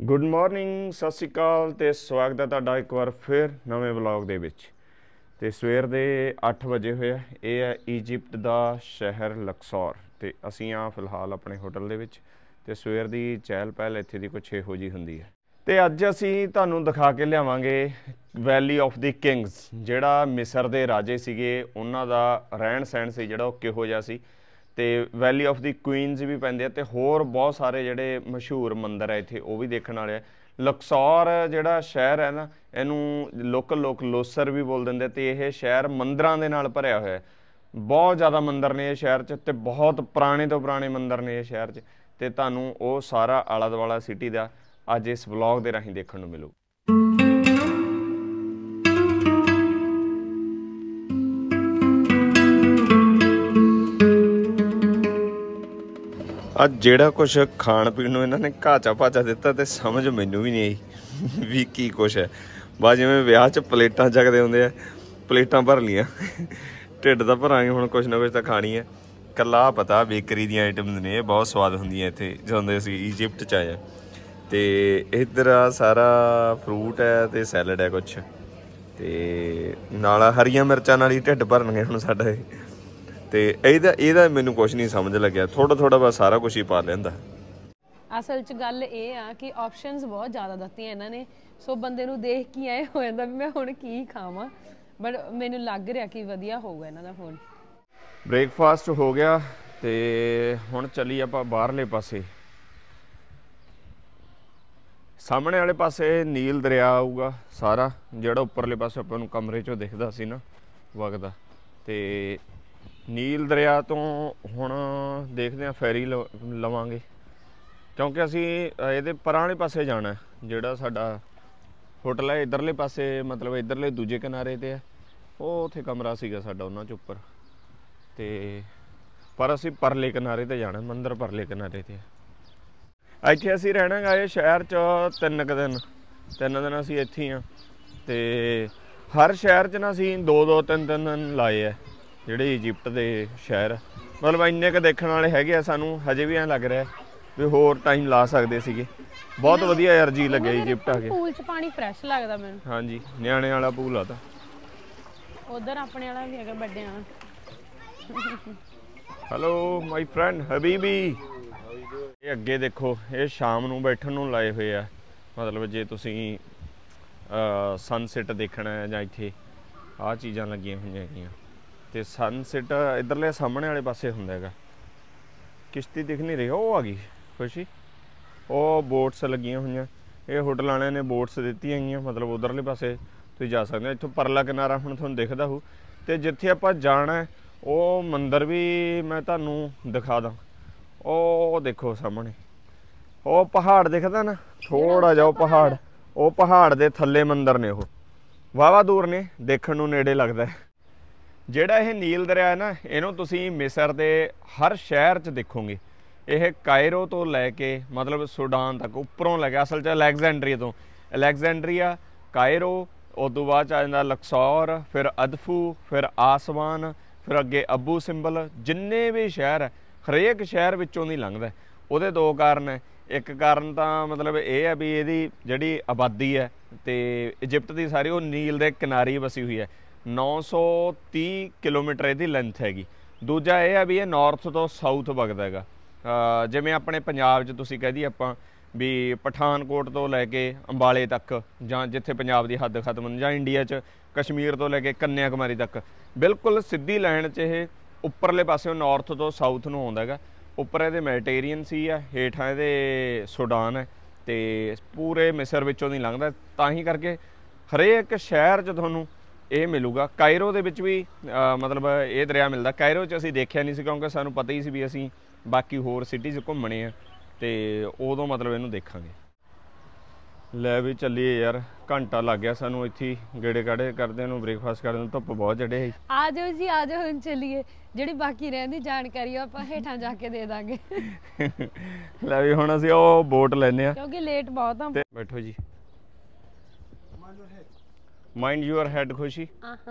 Good morning, ਸਤਿ ਸ਼੍ਰੀ ਅਕਾਲ ਤੇ ਸਵਾਗਤ ਹੈ ਤੁਹਾਡਾ ਇੱਕ ਵਾਰ ਫਿਰ ਨਵੇਂ ਵਲੌਗ ਦੇ ਵਿੱਚ। ਤੇ ਸਵੇਰ ਦੇ 8 ਵਜੇ ਹੋਏ ਆ। ਇਹ ਹੈ ਈਜਿਪਟ ਦਾ ਸ਼ਹਿਰ ਲਕਸੌਰ ਤੇ ਅਸੀਂ ਆ ਫਿਲਹਾਲ ਆਪਣੇ ਹੋਟਲ ਦੇ ਵਿੱਚ। ਤੇ ਸਵੇਰ ਦੀ ਚਹਿਲ ਪਹਿਲ ਇੱਥੇ ਦੀ ਕੁਛ ਇਹੋ ਜਿਹੀ ਹੁੰਦੀ ਹੈ। ਤੇ ਅੱਜ ਅਸੀਂ ਤੁਹਾਨੂੰ ਦਿਖਾ ਕੇ ਲਿਆਵਾਂਗੇ ਵੈਲੀ ਆਫ ਦੀ ਕਿੰਗਸ, ਜਿਹੜਾ ਮਿਸਰ ਦੇ ਰਾਜੇ ਸੀਗੇ ਉਹਨਾਂ ਦਾ ਰਹਿਣ ਸਹਿਣ ਸੀ ਜਿਹੜਾ ਉਹ ਕਿਹੋ ਜਿਹਾ ਸੀ। ਤੇ ਵੈਲੀ ਆਫ ਦੀ ਕੁਈਨਸ ਵੀ ਪੈਂਦੇ ਆ ਤੇ ਹੋਰ ਬਹੁਤ ਸਾਰੇ ਜਿਹੜੇ ਮਸ਼ਹੂਰ ਮੰਦਿਰ ਹੈ ਇੱਥੇ ਉਹ ਵੀ ਦੇਖਣ ਵਾਲੇ ਆ। ਲਕਸੌਰ ਜਿਹੜਾ ਸ਼ਹਿਰ ਹੈ ਨਾ, ਇਹਨੂੰ ਲੋਕਲ ਲੋਕ ਲੋਸਰ ਵੀ ਬੋਲ ਦਿੰਦੇ ਤੇ ਇਹ ਸ਼ਹਿਰ ਮੰਦਿਰਾਂ ਦੇ ਨਾਲ ਭਰਿਆ ਹੋਇਆ ਹੈ। ਬਹੁਤ ਜ਼ਿਆਦਾ ਮੰਦਿਰ ਨੇ ਇਹ ਸ਼ਹਿਰ 'ਚ ਤੇ ਬਹੁਤ ਪੁਰਾਣੇ ਤੋਂ ਪੁਰਾਣੇ ਮੰਦਿਰ ਨੇ ਇਹ ਸ਼ਹਿਰ 'ਚ। ਤੇ ਤੁਹਾਨੂੰ ਉਹ ਸਾਰਾ ਆਲਾ ਦੁਆਲਾ ਸਿਟੀ ਦਾ ਅੱਜ ਇਸ ਵਲੌਗ ਦੇ ਰਾਹੀਂ ਦੇਖਣ ਨੂੰ ਮਿਲੂ। ਅੱਜ ਜਿਹੜਾ ਕੁਛ ਖਾਣ ਪੀਣ ਨੂੰ ਇਹਨਾਂ ਨੇ ਘਾਚਾ ਭਾਚਾ ਦਿੱਤਾ ਤੇ ਸਮਝ ਮੈਨੂੰ ਵੀ ਨਹੀਂ ਆਈ ਵੀ ਕੀ ਕੁਛ ਹੈ। ਬਸ ਜਿਵੇਂ ਵਿਆਹ 'ਚ ਪਲੇਟਾਂ ਚੱਕਦੇ ਹੁੰਦੇ ਆ, ਪਲੇਟਾਂ ਭਰ ਲੀਆਂ, ਢਿੱਡ ਤਾਂ ਭਰਾਂਗੇ ਹੁਣ, ਕੁਛ ਨਾ ਕੁਛ ਤਾਂ ਖਾਣੀ ਹੈ। ਇਕੱਲਾ ਪਤਾ ਬੇਕਰੀ ਦੀਆਂ ਆਈਟਮਸ ਨੇ, ਬਹੁਤ ਸਵਾਦ ਹੁੰਦੀਆਂ ਇੱਥੇ ਜਦੋਂ ਅਸੀਂ ਈਜਿਪਟ 'ਚ ਆਏ। ਤੇ ਇੱਧਰ ਆ ਸਾਰਾ ਫਰੂਟ ਹੈ ਤੇ ਸੈਲਡ ਹੈ ਕੁਛ, ਤੇ ਨਾਲ ਹਰੀਆਂ ਮਿਰਚਾਂ ਨਾਲ ਹੀ ਢਿੱਡ ਭਰਨਗੇ ਹੁਣ ਸਾਡਾ। ਤੇ ਇਹਦਾ ਮੈਨੂੰ ਕੁਛ ਨਹੀਂ ਸਮਝ ਲੱਗਿਆ, ਥੋੜਾ ਥੋੜਾ ਬਸ ਸਾਰਾ ਕੁਛ ਹੀ ਪਾ ਲੈਂਦਾ। ਅਸਲ 'ਚ ਗੱਲ ਇਹ ਆ ਕਿ ਆਪਸ਼ਨਸ ਬਹੁਤ ਜ਼ਿਆਦਾ ਦਿੱਤੀਆਂ ਇਹਨਾਂ ਨੇ, ਸੋ ਬੰਦੇ ਨੂੰ ਦੇਖ ਕੇ ਆਏ ਹੋ ਜਾਂਦਾ ਵੀ ਮੈਂ ਹੁਣ ਕੀ ਖਾਵਾਂ। ਬਟ ਮੈਨੂੰ ਲੱਗ ਰਿਹਾ ਕਿ ਵਧੀਆ ਹੋਊਗਾ ਇਹਨਾਂ ਦਾ ਫੂਡ। ਬ੍ਰੇਕਫਾਸਟ ਹੋ ਗਿਆ ਤੇ ਹੁਣ ਚੱਲੀ ਆਪਾਂ ਬਾਹਰਲੇ ਪਾਸੇ। ਸਾਹਮਣੇ ਵਾਲੇ ਪਾਸੇ ਨੀਲ ਦਰਿਆ ਆਊਗਾ ਸਾਰਾ, ਜਿਹੜਾ ਉੱਪਰਲੇ ਪਾਸੇ ਆਪਾਂ ਨੂੰ ਕਮਰੇ 'ਚੋਂ ਦਿਖਦਾ ਸੀ ਨਾ ਵਗਦਾ। ਤੇ ਨੀਲ ਦਰਿਆ ਤੋਂ ਹੁਣ ਦੇਖਦੇ ਹਾਂ ਫੈਰੀ ਲਵਾਂਗੇ, ਕਿਉਂਕਿ ਅਸੀਂ ਇਹਦੇ ਪਰਾਂ ਵਾਲੇ ਪਾਸੇ ਜਾਣਾ। ਜਿਹੜਾ ਸਾਡਾ ਹੋਟਲ ਹੈ ਇੱਧਰਲੇ ਪਾਸੇ, ਮਤਲਬ ਇੱਧਰਲੇ ਦੂਜੇ ਕਿਨਾਰੇ 'ਤੇ ਹੈ। ਉਹ ਉੱਥੇ ਕਮਰਾ ਸੀਗਾ ਸਾਡਾ ਉਹਨਾਂ 'ਚ ਉੱਪਰ, ਤੇ ਪਰ ਅਸੀਂ ਪਰਲੇ ਕਿਨਾਰੇ 'ਤੇ ਜਾਣਾ, ਮੰਦਿਰ ਪਰਲੇ ਕਿਨਾਰੇ 'ਤੇ। ਇੱਥੇ ਅਸੀਂ ਰਹਿਣਾ ਗਾ ਇਹ ਸ਼ਹਿਰ 'ਚ 3 ਦਿਨ ਅਸੀਂ ਇੱਥੇ ਹੀ ਹਾਂ। ਤੇ ਹਰ ਸ਼ਹਿਰ 'ਚ ਨਾ ਅਸੀਂ 2-2, 3-3 ਦਿਨ ਲਾਏ ਆ। ਜਿਹੜੇ ਇਜਿਪਟ ਦੇ ਸ਼ਹਿਰ ਮਤਲਬ ਇੰਨੇ ਕੁ ਦੇਖਣ ਵਾਲੇ ਹੈਗੇ ਆ, ਸਾਨੂੰ ਹਜੇ ਵੀ ਐਂ ਲੱਗ ਰਿਹਾ ਵੀ ਹੋਰ ਟਾਈਮ ਲਾ ਸਕਦੇ ਸੀਗੇ। ਬਹੁਤ ਵਧੀਆ ਯਾਰ ਜੀ ਲੱਗਿਆ ਇਜਿਪਟ ਆ ਕੇ। ਪੂਲ 'ਚ ਪਾਣੀ ਫਰੈਸ਼ ਲੱਗਦਾ ਮੈਨੂੰ। ਹਾਂਜੀ, ਨਿਆਣੇ ਵਾਲਾ ਪੂਲ ਆ ਤਾਂ ਉਧਰ ਆਪਣੇ ਵਾਲਾ ਵੀ ਹੈਗਾ ਵੱਡੇ ਵਾਲਾ। ਹੈਲੋ ਮਾਈ ਫਰੈਂਡ ਹਬੀਬੀ। ਇਹ ਅੱਗੇ ਦੇਖੋ, ਇਹ ਸ਼ਾਮ ਨੂੰ ਬੈਠਣ ਨੂੰ ਲਾਏ ਹੋਏ ਆ। ਮਤਲਬ ਜੇ ਤੁਸੀਂ ਸਨਸੈਟ ਦੇਖਣਾ ਹੈ ਜਾਂ ਇੱਥੇ ਆਹ ਚੀਜ਼ਾਂ ਲੱਗੀਆਂ ਹੋਈਆਂ ਹੈਗੀਆਂ। ਤੇ ਸਨਸੈਟ ਇੱਧਰਲੇ ਸਾਹਮਣੇ ਵਾਲੇ ਪਾਸੇ ਹੁੰਦਾ ਹੈਗਾ। ਕਿਸ਼ਤੀ ਦਿਖ ਨਹੀਂ ਰਹੀ, ਉਹ ਆ ਗਈ ਖੁਸ਼ੀ। ਉਹ ਬੋਟਸ ਲੱਗੀਆਂ ਹੋਈਆਂ, ਇਹ ਹੋਟਲ ਵਾਲਿਆਂ ਨੇ ਬੋਟਸ ਦਿੱਤੀਆਂ ਹੈਗੀਆਂ, ਮਤਲਬ ਉੱਧਰਲੇ ਪਾਸੇ ਤੁਸੀਂ ਜਾ ਸਕਦੇ ਹੋ। ਇੱਥੋਂ ਪਰਲਾ ਕਿਨਾਰਾ ਹੁਣ ਤੁਹਾਨੂੰ ਦਿਖਦਾ ਹੋਊ। ਤੇ ਜਿੱਥੇ ਆਪਾਂ ਜਾਣਾ ਉਹ ਮੰਦਿਰ ਵੀ ਮੈਂ ਤੁਹਾਨੂੰ ਦਿਖਾ ਦਾਂ। ਉਹ ਦੇਖੋ ਸਾਹਮਣੇ ਉਹ ਪਹਾੜ ਦਿਖਦਾ ਨਾ, ਥੋੜਾ ਜਿਹਾ ਉਹ ਪਹਾੜ ਦੇ ਥੱਲੇ ਮੰਦਿਰ ਨੇ। ਉਹ ਵਾਹਵਾ ਦੂਰ ਨੇ, ਦੇਖਣ ਨੂੰ ਨੇੜੇ ਲੱਗਦਾ। ਜਿਹੜਾ ਇਹ ਨੀਲ ਦਰਿਆ ਹੈ ਨਾ, ਇਹਨੂੰ ਤੁਸੀਂ ਮਿਸਰ ਦੇ ਹਰ ਸ਼ਹਿਰ 'ਚ ਦੇਖੋਗੇ। ਇਹ ਕਾਇਰੋ ਤੋਂ ਲੈ ਕੇ ਮਤਲਬ ਸੁਡਾਨ ਤੱਕ ਉੱਪਰੋਂ ਲੈ ਕੇ, ਅਸਲ 'ਚ ਅਲੈਗਜ਼ੈਂਡਰੀਆ, ਕਾਇਰੋ, ਉਸ ਤੋਂ ਬਾਅਦ 'ਚ ਆ ਜਾਂਦਾ ਲਕਸੌਰ, ਫਿਰ ਅਦਫੂ, ਫਿਰ ਆਸਵਾਨ, ਫਿਰ ਅੱਗੇ ਅਬੂ ਸਿੰਬਲ। ਜਿੰਨੇ ਵੀ ਸ਼ਹਿਰ ਹੈ ਹਰੇਕ ਸ਼ਹਿਰ ਵਿੱਚੋਂ ਦੀ ਲੰਘਦਾ। ਉਹਦੇ 2 ਕਾਰਨ ਹੈ। ਇੱਕ ਕਾਰਨ ਤਾਂ ਮਤਲਬ ਇਹ ਹੈ ਵੀ ਇਹਦੀ ਜਿਹੜੀ ਆਬਾਦੀ ਹੈ ਤੇ ਇਜਿਪਟ ਦੀ ਸਾਰੀ ਉਹ ਨੀਲ ਦੇ ਕਿਨਾਰੇ ਵਸੀ ਹੋਈ ਹੈ। 930 ਕਿਲੋਮੀਟਰ ਇਹਦੀ ਲੈਂਥ ਹੈਗੀ। ਦੂਜਾ ਇਹ ਹੈ ਵੀ ਇਹ ਨਾਰਥ ਤੋਂ ਸਾਊਥ ਵਗਦਾ ਹੈਗਾ। ਜਿਵੇਂ ਆਪਣੇ ਪੰਜਾਬ 'ਚ ਤੁਸੀਂ ਕਹਿ ਦਈਏ ਆਪਾਂ ਵੀ ਪਠਾਨਕੋਟ ਤੋਂ ਲੈ ਕੇ ਅੰਬਾਲੇ ਤੱਕ, ਜਾਂ ਜਿੱਥੇ ਪੰਜਾਬ ਦੀ ਹੱਦ ਖਤਮ ਹੁੰਦੀ, ਜਾਂ ਇੰਡੀਆ 'ਚ ਕਸ਼ਮੀਰ ਤੋਂ ਲੈ ਕੇ ਕੰਨਿਆ ਕੁਮਾਰੀ ਤੱਕ ਬਿਲਕੁਲ ਸਿੱਧੀ ਲਾਈਨ 'ਚ ਇਹ ਉੱਪਰਲੇ ਪਾਸਿਓਂ ਨਾਰਥ ਤੋਂ ਸਾਊਥ ਨੂੰ ਆਉਂਦਾ ਹੈਗਾ। ਉੱਪਰ ਇਹਦੇ ਮੈਡੀਟੇਰੀਅਨ ਸੀ ਆ, ਹੇਠਾਂ ਇਹਦੇ ਸੁਡਾਨ ਹੈ ਤੇ ਪੂਰੇ ਮਿਸਰ ਵਿੱਚੋਂ ਦੀ ਲੰਘਦਾ। ਤਾਂ ਹੀ ਕਰਕੇ ਹਰੇਕ ਸ਼ਹਿਰ 'ਚ ਤੁਹਾਨੂੰ ਇਹ ਮਿਲੂਗਾ। ਕਾਇਰੋ ਦੇ ਵਿੱਚ ਵੀ ਮਤਲਬ ਇਹ ਦਰਿਆ ਮਿਲਦਾ। ਕਾਇਰੋ 'ਚ ਅਸੀਂ ਦੇਖਿਆ ਨਹੀਂ ਸੀ, ਕਿਉਂਕਿ ਸਾਨੂੰ ਪਤਾ ਹੀ ਸੀ ਵੀ ਅਸੀਂ ਬਾਕੀ ਹੋਰ ਸਿਟੀਜ਼ ਘੁੰਮਣੇ ਆ ਤੇ ਉਦੋਂ ਮਤਲਬ ਇਹਨੂੰ ਦੇਖਾਂਗੇ। ਲੈ ਵੀ ਚੱਲੀਏ ਯਾਰ, ਘੰਟਾ ਲੱਗ ਗਿਆ ਸਾਨੂੰ ਇੱਥੇ ਗੇੜੇ ਕਾੜੇ ਕਰਦੇ ਨੂੰ, ਬ੍ਰੇਕਫਾਸਟ ਕਰਦੇ ਨੂੰ। ਧੁੱਪ ਬਹੁਤ ਚੜ੍ਹੇ। ਆ ਜਾਓ ਜੀ, ਆ ਜਾਓ, ਹੁਣ ਚੱਲੀਏ। ਜਿਹੜੀ ਬਾਕੀ ਰਹਿੰਦੀ ਜਾਣਕਾਰੀ ਆਪਾਂ ਹੇਠਾਂ ਜਾ ਕੇ ਦੇ ਦਾਂਗੇ। ਲੈ ਵੀ ਹੁਣ ਅਸੀਂ ਉਹ ਬੋਟ ਲੈਨੇ ਆ ਕਿਉਂਕਿ ਲੇਟ ਬਹੁਤ ਆ। ਬੈਠੋ ਜੀ। Mind your head Khushi.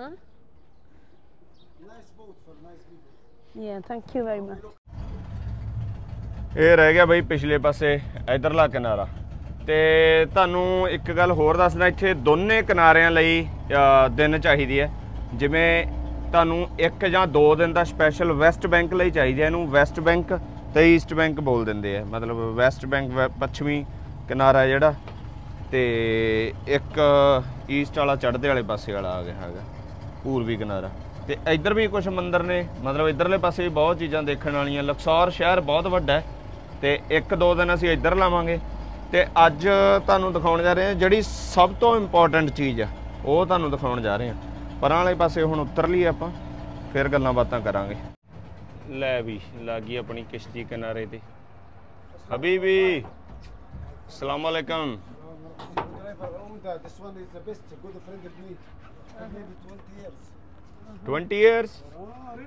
Yeah, thank you very much. ਇਹ ਰਹਿ ਗਿਆ ਬਈ ਪਿਛਲੇ ਪਾਸੇ ਇਧਰਲਾ ਕਿਨਾਰਾ। ਤੇ ਤੁਹਾਨੂੰ ਇੱਕ ਗੱਲ ਹੋਰ ਦੱਸਦਾ, ਇੱਥੇ ਦੋਨੇ ਕਿਨਾਰਿਆਂ ਲਈ ਦਿਨ ਚਾਹੀਦੀ ਹੈ। ਜਿਵੇਂ ਤੁਹਾਨੂੰ 1 ਜਾਂ 2 ਦਿਨ ਦਾ ਸਪੈਸ਼ਲ ਵੈਸਟ ਬੈਂਕ ਲਈ ਚਾਹੀਦਾ। ਇਹਨੂੰ ਵੈਸਟ ਬੈਂਕ ਤੇ ਈਸਟ ਬੈਂਕ ਬੋਲ ਦਿੰਦੇ ਆ। ਮਤਲਬ ਵੈਸਟ ਬੈਂਕ ਪੱਛਮੀ ਕਿਨਾਰਾ ਜਿਹੜਾ, ਤੇ ਇੱਕ ਈਸਟ ਵਾਲਾ ਚੜ੍ਹਦੇ ਵਾਲੇ ਪਾਸੇ ਵਾਲਾ ਆ ਗਿਆ ਹੈਗਾ ਪੂਰਬੀ ਕਿਨਾਰਾ। ਤੇ ਇੱਧਰ ਵੀ ਕੁਝ ਮੰਦਿਰ ਨੇ, ਮਤਲਬ ਇੱਧਰਲੇ ਪਾਸੇ ਵੀ ਬਹੁਤ ਚੀਜ਼ਾਂ ਦੇਖਣ ਵਾਲੀਆਂ। ਲਕਸੌਰ ਸ਼ਹਿਰ ਬਹੁਤ ਵੱਡਾ ਹੈ ਤੇ 1-2 ਦਿਨ ਅਸੀਂ ਇੱਧਰ ਲਾਵਾਂਗੇ। ਤੇ ਅੱਜ ਤੁਹਾਨੂੰ ਦਿਖਾਉਣ ਜਾ ਰਹੇ ਹਾਂ ਜਿਹੜੀ ਸਭ ਤੋਂ ਇੰਪੋਰਟੈਂਟ ਚੀਜ਼ ਆ, ਉਹ ਤੁਹਾਨੂੰ ਦਿਖਾਉਣ ਜਾ ਰਹੇ ਹਾਂ। ਪਰਾਂ ਵਾਲੇ ਪਾਸੇ ਹੁਣ ਉਤਰ ਲਈਏ ਆਪਾਂ, ਫਿਰ ਗੱਲਾਂ ਬਾਤਾਂ ਕਰਾਂਗੇ। ਲੈ ਵੀ ਲੱਗ ਗਈ ਆਪਣੀ ਕਿਸ਼ਤੀ ਕਿਨਾਰੇ ਤੇ। ਹਬੀਬੀ ਅਸਲਾਮ ਵਾਲੇਕਮ। This one is the best, good friend of me. Maybe 20 years. 20 years? Oh,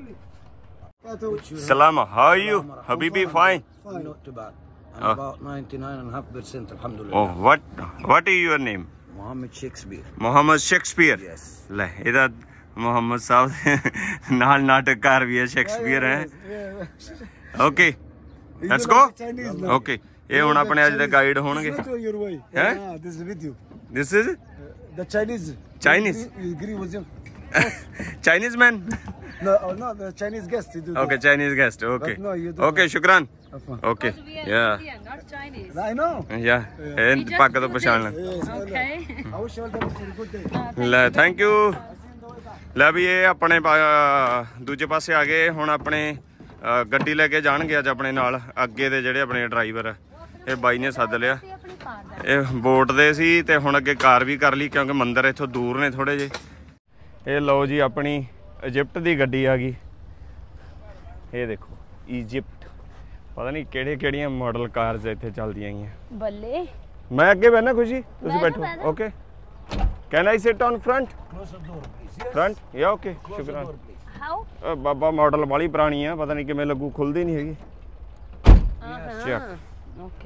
really? Salam, how are you? Habibi, fine? Fine. Not too bad. I'm about 99.5%, alhamdulillah. Oh, what is your name? Mohammed Shakespeare. Mohammed Shakespeare? Yes. ਲੈ ਇਹਦਾ ਮੁਹੰਮਦ ਸਾਹਿਬ ਨਾਲ ਨਾਟਕਕਾਰ ਵੀ ਹੈ, Shakespeare ਹੈ। Okay let's go. Okay ਇਹ ਹੁਣ ਆਪਣੇ ਅੱਜ ਦੇ ਗਾਈਡ ਹੋਣਗੇ। ਹੈ this is The Chinese. Chinese? You agree with him? Chinese man? No, the Chinese guest. You do Okay, that. Chinese guest. Okay. But no, you don't. Okay, shukran. Afwan. Okay. Yeah. not Chinese. I know. Yeah. ਇਹ ਪੱਗ ਤੋਂ ਪਛਾਣ ਲੈ। Yes, I know. Okay. I wish you all the best for a good day. ਲੈ thank you. ਲੈ ਵੀ ਇਹ ਆਪਣੇ ਦੂਜੇ ਪਾਸੇ ਆ ਗਏ। ਹੁਣ ਆਪਣੇ ਗੱਡੀ ਲੈ ਕੇ ਜਾਣਗੇ ਅੱਜ ਆਪਣੇ ਨਾਲ। ਅੱਗੇ ਦੇ ਜਿਹੜੇ ਆਪਣੇ ਡਰਾਈਵਰ ਇਹ ਬਾਈ ਨੇ ਸੱਦ ਲਿਆ। ਇਹ ਬੋਟ ਦੇ ਸੀ ਤੇ ਹੁਣ ਅੱਗੇ ਕਾਰ ਵੀ ਕਰ ਲਈ ਕਿਉਂਕਿ ਮੰਦਿਰ ਇੱਥੋਂ ਦੂਰ ਨੇ ਥੋੜੇ ਜਿਹੇ। ਇਹ ਲਓ ਜੀ ਆਪਣੀ ਇਜਿਪਟ ਦੀ ਗੱਡੀ ਆ ਗਈ। ਇਹ ਦੇਖੋ ਇਜਿਪਟ, ਪਤਾ ਨਹੀਂ ਕਿਹੜੀਆਂ ਮਾਡਲ ਕਾਰਸ ਇੱਥੇ ਚੱਲਦੀਆਂ ਗਈਆਂ। ਬੱਲੇ ਮੈਂ ਅੱਗੇ ਬਹਿਣਾ, ਖੁਸ਼ੀ ਤੁਸੀਂ ਬੈਠੋ। Okay can I sit on front? Front ਯਾ ਓਕੇ ਸ਼ੁਕਰਾਨ। ਹਾਊ ਬਾਬਾ ਮਾਡਲ ਵਾਲੀ ਪੁਰਾਣੀ ਆ, ਪਤਾ ਨਹੀਂ ਕਿਵੇਂ ਲੱਗੂ, ਖੁੱਲਦੀ ਨਹੀਂ ਹੈਗੀ। Check. Okay.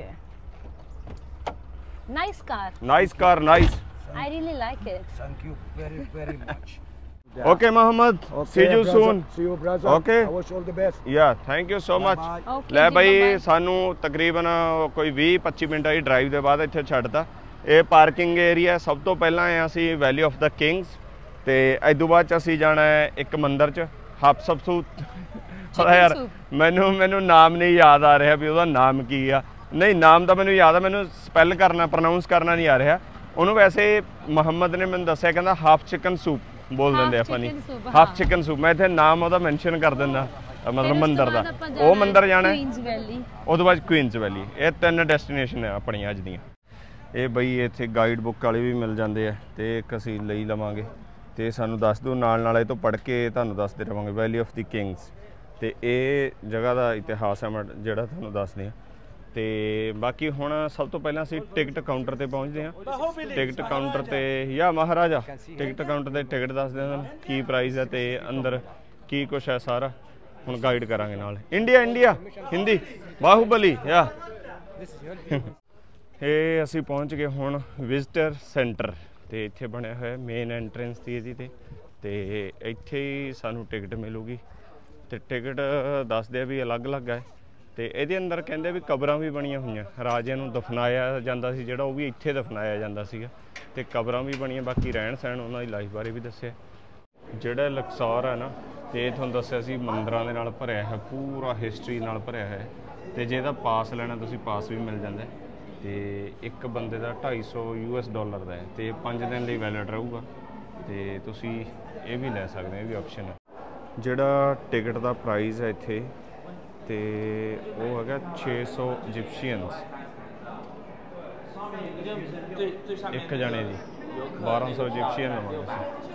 Nice car. Nice car, nice. I really like it. Thank you very, very much. Okay, Mohammed. See you soon. See you, brother. Okay. I wish you all the best. Yeah, thank you so much. Okay. ਲੈ ਜੀ, ਬਈ bye-bye. ਸਾਨੂੰ ਤਕਰੀਬਨ ਕੋਈ 20-25 minute ਦੀ drive ਦੇ ਬਾਅਦ ਇੱਥੇ ਛੱਡਤਾ। ਇਹ ਪਾਰਕਿੰਗ ਏਰੀਆ। ਸਭ ਤੋਂ ਪਹਿਲਾਂ ਆਏ ਅਸੀਂ ਵੈਲੀ ਆਫ ਦਾ ਕਿੰਗਸ ਤੇ ਇਦੋਂ ਬਾਅਦ ਚ ਅਸੀਂ ਜਾਣਾ ਹੈ ਇੱਕ ਮੰਦਿਰ ਚ ਹਬਸਬਸੂਤ। ਯਾਰ ਮੈਨੂੰ ਨਾਮ ਨਹੀਂ ਯਾਦ ਆ ਰਿਹਾ ਵੀ ਉਹਦਾ ਨਾਮ ਕੀ ਆ। ਨਹੀਂ ਨਾਮ ਤਾਂ ਮੈਨੂੰ ਯਾਦ ਆ, ਮੈਨੂੰ ਸਪੈਲ ਕਰਨਾ ਪ੍ਰੋਨਾਊਂਸ ਕਰਨਾ ਨਹੀਂ ਆ ਰਿਹਾ ਉਹਨੂੰ। ਵੈਸੇ ਮੁਹੰਮਦ ਨੇ ਮੈਨੂੰ ਦੱਸਿਆ, ਕਹਿੰਦਾ ਹਾਫ ਚਿਕਨ ਸੂਪ ਬੋਲ ਦਿੰਦੇ ਆਪਾਂ ਨਹੀਂ, ਹਾਫ ਚਿਕਨ ਸੂਪ। ਮੈਂ ਇੱਥੇ ਨਾਮ ਉਹਦਾ ਮੈਂਸ਼ਨ ਕਰ ਦਿੰਦਾ, ਮਤਲਬ ਮੰਦਿਰ ਦਾ। ਉਹ ਮੰਦਿਰ ਜਾਣਾ, ਉਹ ਤੋਂ ਬਾਅਦ ਕੁਈਨਸ ਵੈਲੀ। ਇਹ 3 ਡੈਸਟੀਨੇਸ਼ਨ ਹੈ ਆਪਣੀਆਂ ਅੱਜ ਦੀਆਂ। ਇਹ ਬਈ ਇੱਥੇ ਗਾਈਡ ਬੁੱਕ ਵਾਲੇ ਵੀ ਮਿਲ ਜਾਂਦੇ ਆ ਤੇ ਇੱਕ ਅਸੀਂ ਲਈ ਲਵਾਂਗੇ ਤੇ ਸਾਨੂੰ ਦੱਸ ਦਿਓ। ਨਾਲ ਇਹ ਤੋਂ ਪੜ੍ਹ ਕੇ ਤੁਹਾਨੂੰ ਦੱਸਦੇ ਰਹਾਂਗੇ ਵੈਲੀ ਆਫ ਦੀ ਕਿੰਗਸ। ਤੇ ਇਹ ਜਗ੍ਹਾ ਦਾ ਇਤਿਹਾਸ ਹੈ ਜਿਹੜਾ ਤੁਹਾਨੂੰ ਦੱਸਦੇ ਆ। ਤੇ ਬਾਕੀ ਹੁਣ ਸਭ ਤੋਂ ਪਹਿਲਾਂ ਅਸੀਂ ਟਿਕਟ ਕਾਊਂਟਰ ਤੇ ਪਹੁੰਚਦੇ ਹਾਂ। ਟਿਕਟ ਕਾਊਂਟਰ ਤੇ ਜਾਂ ਮਹਾਰਾਜਾ ਟਿਕਟ ਕਾਊਂਟਰ ਤੇ ਟਿਕਟ ਦੱਸਦੇ ਹਾਂ ਕੀ ਪ੍ਰਾਈਸ ਹੈ ਤੇ ਅੰਦਰ ਕੀ ਕੁਛ ਹੈ ਸਾਰਾ ਹੁਣ ਗਾਈਡ ਕਰਾਂਗੇ ਨਾਲ। ਇੰਡੀਆ ਹਿੰਦੀ ਬਾਹੂਬਲੀ ਯਾ। ਇਹ ਅਸੀਂ ਪਹੁੰਚ ਗਏ ਹੁਣ ਵਿਜ਼ਟਰ ਸੈਂਟਰ ਤੇ ਇੱਥੇ ਬਣਿਆ ਹੋਇਆ ਮੇਨ ਐਂਟਰੈਂਸ ਦੀ ਇਹਦੀ ਤੇ ਇੱਥੇ ਹੀ ਸਾਨੂੰ ਟਿਕਟ ਮਿਲੂਗੀ। ਤੇ ਟਿਕਟ ਦੱਸਦੇ ਆ ਵੀ ਅਲੱਗ-ਅਲੱਗ ਹੈ ਤੇ ਇਹਦੇ ਅੰਦਰ ਕਹਿੰਦੇ ਵੀ ਕਬਰਾਂ ਵੀ ਬਣੀਆਂ ਹੋਈਆਂ। ਰਾਜਿਆਂ ਨੂੰ ਦਫਨਾਇਆ ਜਾਂਦਾ ਸੀ ਜਿਹੜਾ, ਉਹ ਵੀ ਇੱਥੇ ਦਫਨਾਇਆ ਜਾਂਦਾ ਸੀਗਾ ਤੇ ਕਬਰਾਂ ਵੀ ਬਣੀਆਂ। ਬਾਕੀ ਰਹਿਣ ਸਹਿਣ ਉਹਨਾਂ ਦੀ ਲਾਈਫ ਬਾਰੇ ਵੀ ਦੱਸਿਆ। ਜਿਹੜਾ ਲਕਸੌਰ ਹੈ ਨਾ ਤੇ ਇਹ ਤੁਹਾਨੂੰ ਦੱਸਿਆ ਸੀ ਮੰਦਿਰਾਂ ਦੇ ਨਾਲ ਭਰਿਆ ਹੈ, ਪੂਰਾ ਹਿਸਟਰੀ ਨਾਲ ਭਰਿਆ ਹੈ। ਤੇ ਜੇ ਇਹਦਾ ਪਾਸ ਲੈਣਾ ਤੁਸੀਂ ਪਾਸ ਵੀ ਮਿਲ ਜਾਂਦਾ ਤੇ ਇੱਕ ਬੰਦੇ ਦਾ $250 ਦਾ ਹੈ ਤੇ 5 ਦਿਨ ਲਈ ਵੈਲਿਡ ਰਹੂਗਾ ਤੇ ਤੁਸੀਂ ਇਹ ਵੀ ਲੈ ਸਕਦੇ ਹੋ, ਇਹ ਵੀ ਆਪਸ਼ਨ ਹੈ। ਜਿਹੜਾ ਟਿਕਟ ਦਾ ਪ੍ਰਾਈਸ ਹੈ ਇੱਥੇ ਤੇ ਉਹ ਹੈਗਾ 600 ਇਜਿਪਸ਼ੀਅਨਸ ਇੱਕ ਜਣੇ ਦੀ। 1200 ਇਜਿਪਸ਼ੀਅਨ ਲਵਾਂਗੇ ਅਸੀਂ।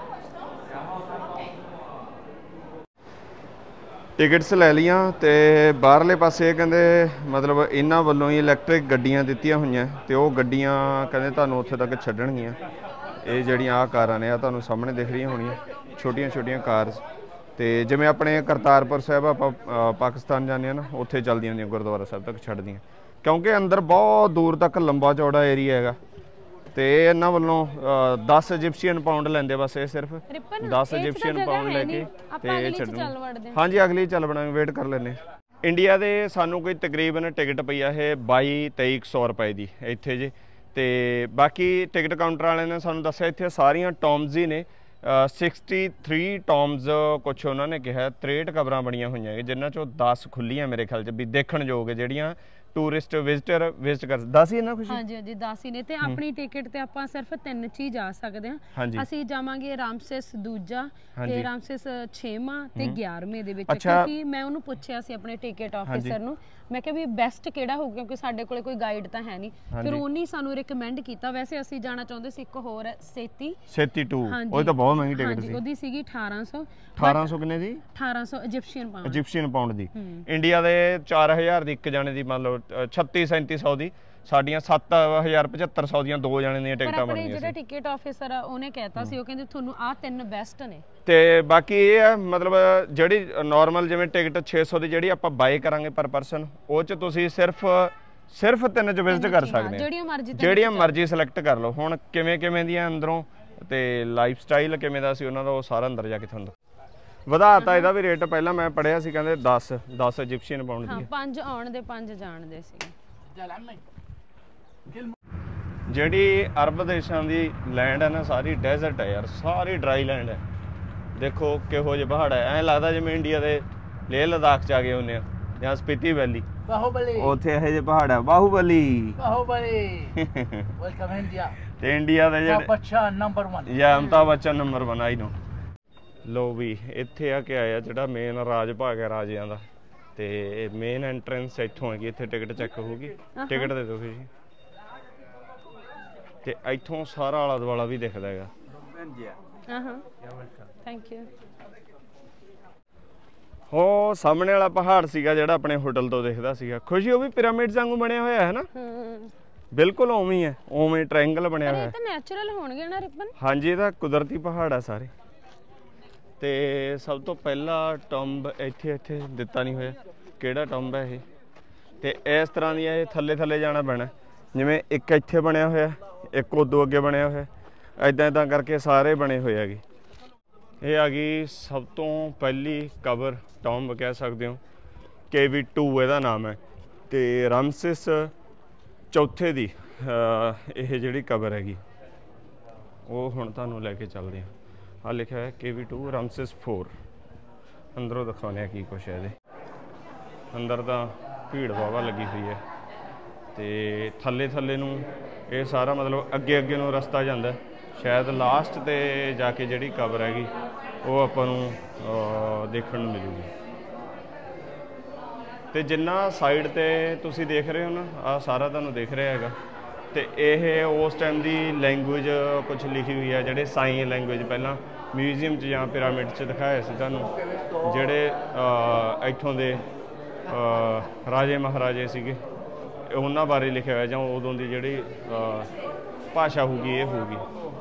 ਟਿਕਟਸ ਲੈ ਲਈਆਂ ਤੇ ਬਾਹਰਲੇ ਪਾਸੇ ਕਹਿੰਦੇ ਮਤਲਬ ਇਹਨਾਂ ਵੱਲੋਂ ਹੀ ਇਲੈਕਟ੍ਰਿਕ ਗੱਡੀਆਂ ਦਿੱਤੀਆਂ ਹੋਈਆਂ ਤੇ ਉਹ ਗੱਡੀਆਂ ਕਹਿੰਦੇ ਤੁਹਾਨੂੰ ਉੱਥੇ ਤੱਕ ਛੱਡਣਗੀਆਂ। ਇਹ ਜਿਹੜੀਆਂ ਆਹ ਕਾਰਾਂ ਨੇ ਆ ਤੁਹਾਨੂੰ ਸਾਹਮਣੇ ਦਿਖ ਰਹੀਆਂ ਹੋਣੀਆਂ, ਛੋਟੀਆਂ ਕਾਰਸ। ਤੇ ਜਿਵੇਂ ਆਪਣੇ ਕਰਤਾਰਪੁਰ ਸਾਹਿਬ ਆਪਾਂ ਪਾਕਿਸਤਾਨ ਜਾਂਦੇ ਹਾਂ ਨਾ, ਉੱਥੇ ਚੱਲਦੀਆਂ ਹੁੰਦੀਆਂ ਗੁਰਦੁਆਰਾ ਸਾਹਿਬ ਤੱਕ ਛੱਡਦੀਆਂ ਕਿਉਂਕਿ ਅੰਦਰ ਬਹੁਤ ਦੂਰ ਤੱਕ ਲੰਬਾ ਚੌੜਾ ਏਰੀਆ ਹੈਗਾ। ਤੇ ਇਹਨਾਂ ਵੱਲੋਂ 10 ਇਜਿਪਸ਼ੀਅਨ ਪਾਉਂਡ ਲੈਂਦੇ ਬਸ। ਇਹ ਸਿਰਫ 10 ਇਜਿਪਸ਼ੀਅਨ ਪਾਉਂਡ ਲੈ ਕੇ ਤੇ ਛੱਡਣ। ਹਾਂਜੀ ਅਗਲੀ ਚੱਲ ਬਣਾਂਗੇ, ਵੇਟ ਕਰ ਲੈਂਦੇ। ਇੰਡੀਆ ਦੇ ਸਾਨੂੰ ਕੋਈ ਤਕਰੀਬਨ ਟਿਕਟ ਪਈ ਆ ਇਹ 22-2300 ਰੁਪਏ ਦੀ ਇੱਥੇ ਜੀ। ਤੇ ਬਾਕੀ ਟਿਕਟ ਕਾਊਂਟਰ ਵਾਲਿਆਂ ਨੇ ਸਾਨੂੰ ਦੱਸਿਆ ਇੱਥੇ ਸਾਰੀਆਂ ਟੋਮਜ਼ ਹੀ ਨੇ 63 ਟੋਮਜ਼ ਕੁਛ ਉਹਨਾਂ ਨੇ ਕਿਹਾ 63 ਕਬਰਾਂ ਬਣੀਆਂ ਹੋਈਆਂ ਜਿਨ੍ਹਾਂ ਚੋਂ 10 ਖੁੱਲੀਆਂ ਮੇਰੇ ਖਿਆਲ 'ਚ ਵੀ ਦੇਖਣ ਯੋਗ ਜਿਹੜੀਆਂ ਟੂਰਿਸਟ ਵਿਜ਼ਿਟਰ ਵਿਜ਼ਿਟ ਕਰ 10 ਹੀ ਨਾ ਖੁਸ਼ੀ। ਹਾਂਜੀ ਹਾਂਜੀ 10 ਹੀ ਨੇ ਤੇ ਆਪਣੀ ਟਿਕਟ ਤੇ ਆਪਾਂ ਸਿਰਫ 3 ਚ ਹੀ ਜਾ ਸਕਦੇ ਹਾਂ। ਅਸੀਂ ਜਾਵਾਂਗੇ ਰਾਮਸੇਸ ਦੂਜਾ ਤੇ ਰਾਮਸੇਸ 6ਵਾਂ ਤੇ 11ਵੇਂ ਦੇ ਵਿੱਚ, ਕਿਉਂਕਿ ਮੈਂ ਉਹਨੂੰ ਪੁੱਛਿਆ ਸੀ ਆਪਣੇ ਟਿਕਟ ਆਫਿਸਰ ਨੂੰ, ਮੈਂ ਕਿਹਾ ਵੀ ਬੈਸਟ ਕਿਹੜਾ ਹੋਊ ਕਿਉਂਕਿ ਸਾਡੇ ਕੋਲੇ ਕੋਈ ਗਾਈਡ ਤਾਂ ਹੈ ਨਹੀਂ, ਫਿਰ ਉਹਨੇ ਸਾਨੂੰ ਰეკਮੈਂਡ ਕੀਤਾ। ਵੈਸੇ ਅਸੀਂ ਜਾਣਾ ਚਾਹੁੰਦੇ ਸੀ ਇੱਕ ਹੋਰ ਸੇਤੀ 2, ਉਹ ਤਾਂ ਬਹੁਤ ਮਹਿੰਗੀ ਟਿਕਟ ਸੀ, ਉਹਦੀ ਸੀਗੀ 1800 ਕਿੰਨੇ ਦੀ 1800 ਇਜਿਪਸ਼ੀਅਨ ਪਾਉਂਡ ਦੀ। ਇੰਡੀਆ ਦੇ 4000 ਦੀ ਇੱਕ ਜਾਣੇ ਦੀ ਮੰਨ ਲਓ 36-3700 ਦੀ, ਸਾਡੀਆਂ 7000-7500 ਦੀਆਂ 2 ਜਣੇ ਦੀਆਂ ਟਿਕਟਾਂ ਬਣੀਆਂ ਸੀ। ਜਿਹੜਾ ਟਿਕਟ ਆਫਿਸਰ ਆ ਉਹਨੇ ਕਹਿਤਾ ਸੀ, ਉਹ ਕਹਿੰਦੇ ਤੁਹਾਨੂੰ ਆਹ 3 ਬੈਸਟ ਨੇ। ਤੇ ਬਾਕੀ ਇਹ ਹੈ ਮਤਲਬ ਜਿਹੜੀ ਨਾਰਮਲ ਜਿਵੇਂ ਟਿਕਟ 600 ਦੀ ਜਿਹੜੀ ਆਪਾਂ ਬਾਏ ਕਰਾਂਗੇ ਪਰ ਪਰਸਨ, ਉਹ 'ਚ ਤੁਸੀਂ ਸਿਰਫ 3 'ਚ ਵਿਜ਼ਿਟ ਕਰ ਸਕਦੇ ਹੋ, ਜਿਹੜੀਆਂ ਮਰਜ਼ੀ ਸਿਲੈਕਟ ਕਰ ਲਓ। ਹੁਣ ਕਿਵੇਂ ਦੀਆਂ ਅੰਦਰੋਂ ਤੇ ਲਾਈਫ ਸਟਾਈਲ ਕਿਵੇਂ ਦਾ ਸੀ ਉਹਨਾਂ ਦਾ, ਉਹ ਸਾਰਾ ਅੰਦਰ ਜਾ ਕੇ ਤੁਹਾਨੂੰ ਵਧਾਤਾ ਇਹਦਾ ਵੀ ਰੇਟ। ਪਹਿਲਾਂ ਮੈਂ ਪੜਿਆ ਸੀ ਕਹਿੰਦੇ 10 ਇਜਿਪਸ਼ੀਅਨ ਪਾਉਂਡ ਦੀ। 5 ਆਉਣ ਦੇ 5 ਜਾਣ ਦੇ ਸੀ। ਜਿਹੜੀ ਅਰਬ ਦੇਸ਼ਾਂ ਦੀ ਲੈਂਡ ਹੈ ਨਾ ਸਾਰੀ ਡੈਜ਼ਰਟ ਹੈ ਯਾਰ, ਸਾਰੀ ਡਰਾਈ ਲੈਂਡ ਹੈ। ਦੇਖੋ ਕਿਹੋ ਜਿਹੇ ਪਹਾੜ ਹੈ, ਐਂ ਲੱਗਦਾ ਜਿਵੇਂ ਇੰਡੀਆ ਦੇ ਲੇਹ ਲਦਾਖ ਚ ਆ ਗਏ ਹੁੰਦੇ ਆ ਜਾਂ ਸਪੀਤੀ ਵੈਲੀ। ਉੱਥੇ ਇਹੋ ਜਿਹੇ ਪਹਾੜ ਹੈ, ਬਾਹੂਬਲੀ ਵੈਲਕਮ ਇੰਡੀਆ। ਤੇ ਇੰਡੀਆ ਦੇ ਜਿਹੜੇ ਬੱਚਨ ਨੰਬਰ 1 ਜਾਂ Amitabh Bachchan number 1 I know. ਲੋ ਵੀ ਇੱਥੇ ਆ ਕੇ ਆਇਆ ਜਿਹੜਾ ਮੇਨ ਰਾਜ ਭਾਗ ਹੈ ਰਾਜਿਆਂ ਦਾ, ਤੇ ਮੇਨ ਐਂਟਰੈਂਸ ਇੱਥੋਂ ਹੈਗੀ। ਇੱਥੇ ਟਿਕਟ ਚੈੱਕ ਹੋਊਗੀ, ਟਿਕਟ ਦੇ ਦਿਓ ਜੀ। ਤੇ ਇੱਥੋਂ ਸਾਰਾ ਆਲਾ ਦੁਆਲਾ ਵੀ ਦਿਖਦਾ ਹੈਗਾ। Thank you. ਉਹ ਸਾਹਮਣੇ ਵਾਲਾ ਪਹਾੜ ਸੀਗਾ ਜਿਹੜਾ ਆਪਣੇ ਹੋਟਲ ਤੋਂ ਦਿਖਦਾ ਸੀਗਾ, ਖੁਸ਼ੀ ਉਹ ਵੀ ਪਿਰਾਮਿਡਸ ਵਾਂਗੂ ਬਣਿਆ ਹੋਇਆ ਹੈ ਨਾ। ਬਿਲਕੁਲ ਉਵੇਂ ਹੀ ਹੈ, ਉਵੇਂ ਟ੍ਰਾਇੰਗਲ ਬਣਿਆ ਹੋਇਆ। ਇਹ ਤਾਂ ਨੈਚੁਰਲ ਹੋਣਗੇ ਨਾ ਰਿਪਨ? ਹਾਂਜੀ, ਇਹ ਤਾਂ ਕੁਦਰਤੀ ਪਹਾੜ ਆ ਸਾਰੇ। ਤੇ ਸਭ ਤੋਂ ਪਹਿਲਾ ਟੰਬ ਇੱਥੇ ਦਿੱਤਾ ਨਹੀਂ ਹੋਇਆ ਕਿਹੜਾ ਟੰਬ ਹੈ ਇਹ। ਤੇ ਇਸ ਤਰ੍ਹਾਂ ਦੀਆਂ ਇਹ ਥੱਲੇ ਜਾਣਾ ਪੈਣਾ, ਜਿਵੇਂ ਇੱਕ ਇੱਥੇ ਬਣਿਆ ਹੋਇਆ, ਇੱਕ ਉਦੋਂ ਅੱਗੇ ਬਣਿਆ ਹੋਇਆ, ਇੱਦਾਂ ਕਰਕੇ ਸਾਰੇ ਬਣੇ ਹੋਏ ਹੈਗੇ। ਇਹ ਆ ਗਈ ਸਭ ਤੋਂ ਪਹਿਲੀ ਕਬਰ, ਟੰਬ ਕਹਿ ਸਕਦੇ ਹੋ, KV2 ਇਹਦਾ ਨਾਮ ਹੈ। ਤੇ ਰਾਮਸਿਸ ਚੌਥੇ ਦੀ ਇਹ ਜਿਹੜੀ ਕਬਰ ਹੈਗੀ ਉਹ ਹੁਣ ਤੁਹਾਨੂੰ ਲੈ ਕੇ ਚੱਲਦੇ ਹਾਂ। ਆ ਲਿਖਿਆ ਹੈ KV2 ਰਾਮਸਿਸ 4। ਅੰਦਰੋਂ ਦਿਖਾਉਂਦੇ ਆ ਕੀ ਕੁਛ ਹੈ ਇਹਦੇ ਅੰਦਰ। ਤਾਂ ਭੀੜ ਵਾਹਵਾ ਲੱਗੀ ਹੋਈ ਹੈ ਤੇ ਥੱਲੇ ਨੂੰ ਇਹ ਸਾਰਾ ਮਤਲਬ ਅੱਗੇ ਨੂੰ ਰਸਤਾ ਜਾਂਦਾ। ਸ਼ਾਇਦ ਲਾਸਟ ਤੇ ਜਾ ਕੇ ਜਿਹੜੀ ਕਬਰ ਹੈਗੀ ਉਹ ਆਪਾਂ ਨੂੰ ਦੇਖਣ ਨੂੰ ਮਿਲੂਗੀ। ਤੇ ਜਿੰਨਾ ਸਾਈਡ ਤੇ ਤੁਸੀਂ ਦੇਖ ਰਹੇ ਹੋ ਨਾ, ਆਹ ਸਾਰਾ ਤੁਹਾਨੂੰ ਦਿਖ ਰਿਹਾ ਹੈਗਾ। ਤੇ ਇਹ ਉਸ ਟਾਈਮ ਦੀ ਲੈਂਗੁਏਜ ਕੁਛ ਲਿਖੀ ਹੋਈ ਹੈ, ਜਿਹੜੇ ਸਾਈਨ ਲੈਂਗੁਏਜ ਪਹਿਲਾਂ ਮਿਊਜ਼ੀਅਮ 'ਚ ਜਾਂ ਪਿਰਾਮਿਡ 'ਚ ਦਿਖਾਇਆ ਸੀ ਤੁਹਾਨੂੰ, ਜਿਹੜੇ ਇੱਥੋਂ ਦੇ ਰਾਜੇ ਮਹਾਰਾਜੇ ਸੀਗੇ ਉਹਨਾਂ ਬਾਰੇ ਲਿਖਿਆ ਹੋਇਆ, ਜਾਂ ਉਦੋਂ ਦੀ ਜਿਹੜੀ ਭਾਸ਼ਾ ਹੋਊਗੀ ਇਹ ਹੋਊਗੀ।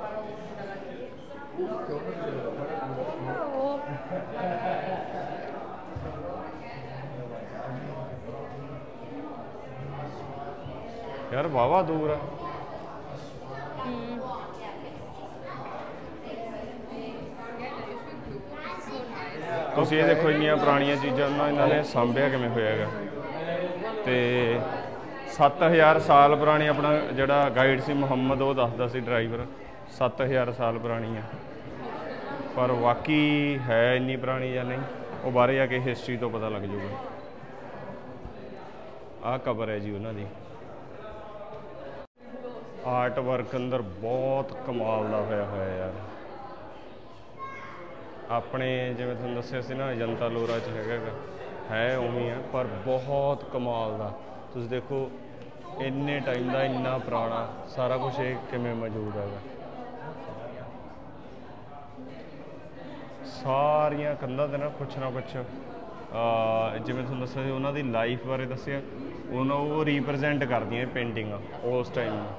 ਯਾਰ ਵਾਹਵਾ ਦੂਰ ਆ। ਤੁਸੀਂ ਇਹ ਦੇਖੋ ਇੰਨੀਆਂ ਪੁਰਾਣੀਆਂ ਚੀਜ਼ਾਂ ਨਾ ਇਹਨਾਂ ਨੇ ਸਾਂਭਿਆ ਕਿਵੇਂ ਹੋਇਆ ਹੈਗਾ। ਤੇ 7000 ਸਾਲ ਪੁਰਾਣੀ ਆਪਣਾ ਜਿਹੜਾ ਗਾਈਡ ਸੀ ਮੁਹੰਮਦ, ਉਹ ਦੱਸਦਾ ਸੀ ਡਰਾਈਵਰ 7000 ਸਾਲ ਪੁਰਾਣੀ ਆ, ਪਰ ਵਾਕਈ ਹੈ ਇੰਨੀ ਪੁਰਾਣੀ ਜਾਂ ਨਹੀਂ ਉਹ ਬਾਹਰ ਜਾ ਕੇ ਹਿਸਟਰੀ ਤੋਂ ਪਤਾ ਲੱਗ ਜਾਊਗਾ। ਆਹ ਕਬਰ ਹੈ ਜੀ ਉਹਨਾਂ ਦੀ। ਆਰਟ ਵਰਕ ਅੰਦਰ ਬਹੁਤ ਕਮਾਲ ਦਾ ਹੋਇਆ ਯਾਰ। ਆਪਣੇ ਜਿਵੇਂ ਤੁਹਾਨੂੰ ਦੱਸਿਆ ਸੀ ਨਾ ਜਨਤਾ ਲੋਰਾ 'ਚ ਹੈ ਉਵੇਂ ਆ, ਪਰ ਬਹੁਤ ਕਮਾਲ ਦਾ। ਤੁਸੀਂ ਦੇਖੋ ਇੰਨੇ ਟਾਈਮ ਦਾ ਇੰਨਾ ਪੁਰਾਣਾ ਸਾਰਾ ਕੁਛ ਇਹ ਕਿਵੇਂ ਮੌਜੂਦ ਹੈਗਾ। ਸਾਰੀਆਂ ਕੰਧਾਂ 'ਤੇ ਨਾ ਕੁਛ ਜਿਵੇਂ ਤੁਹਾਨੂੰ ਦੱਸਿਆ ਸੀ ਉਹਨਾਂ ਦੀ ਲਾਈਫ ਬਾਰੇ ਦੱਸਿਆ, ਉਹ ਰੀਪ੍ਰਜੈਂਟ ਕਰਦੀਆਂ ਪੇਂਟਿੰਗਾਂ ਉਸ ਟਾਈਮ ਨੂੰ।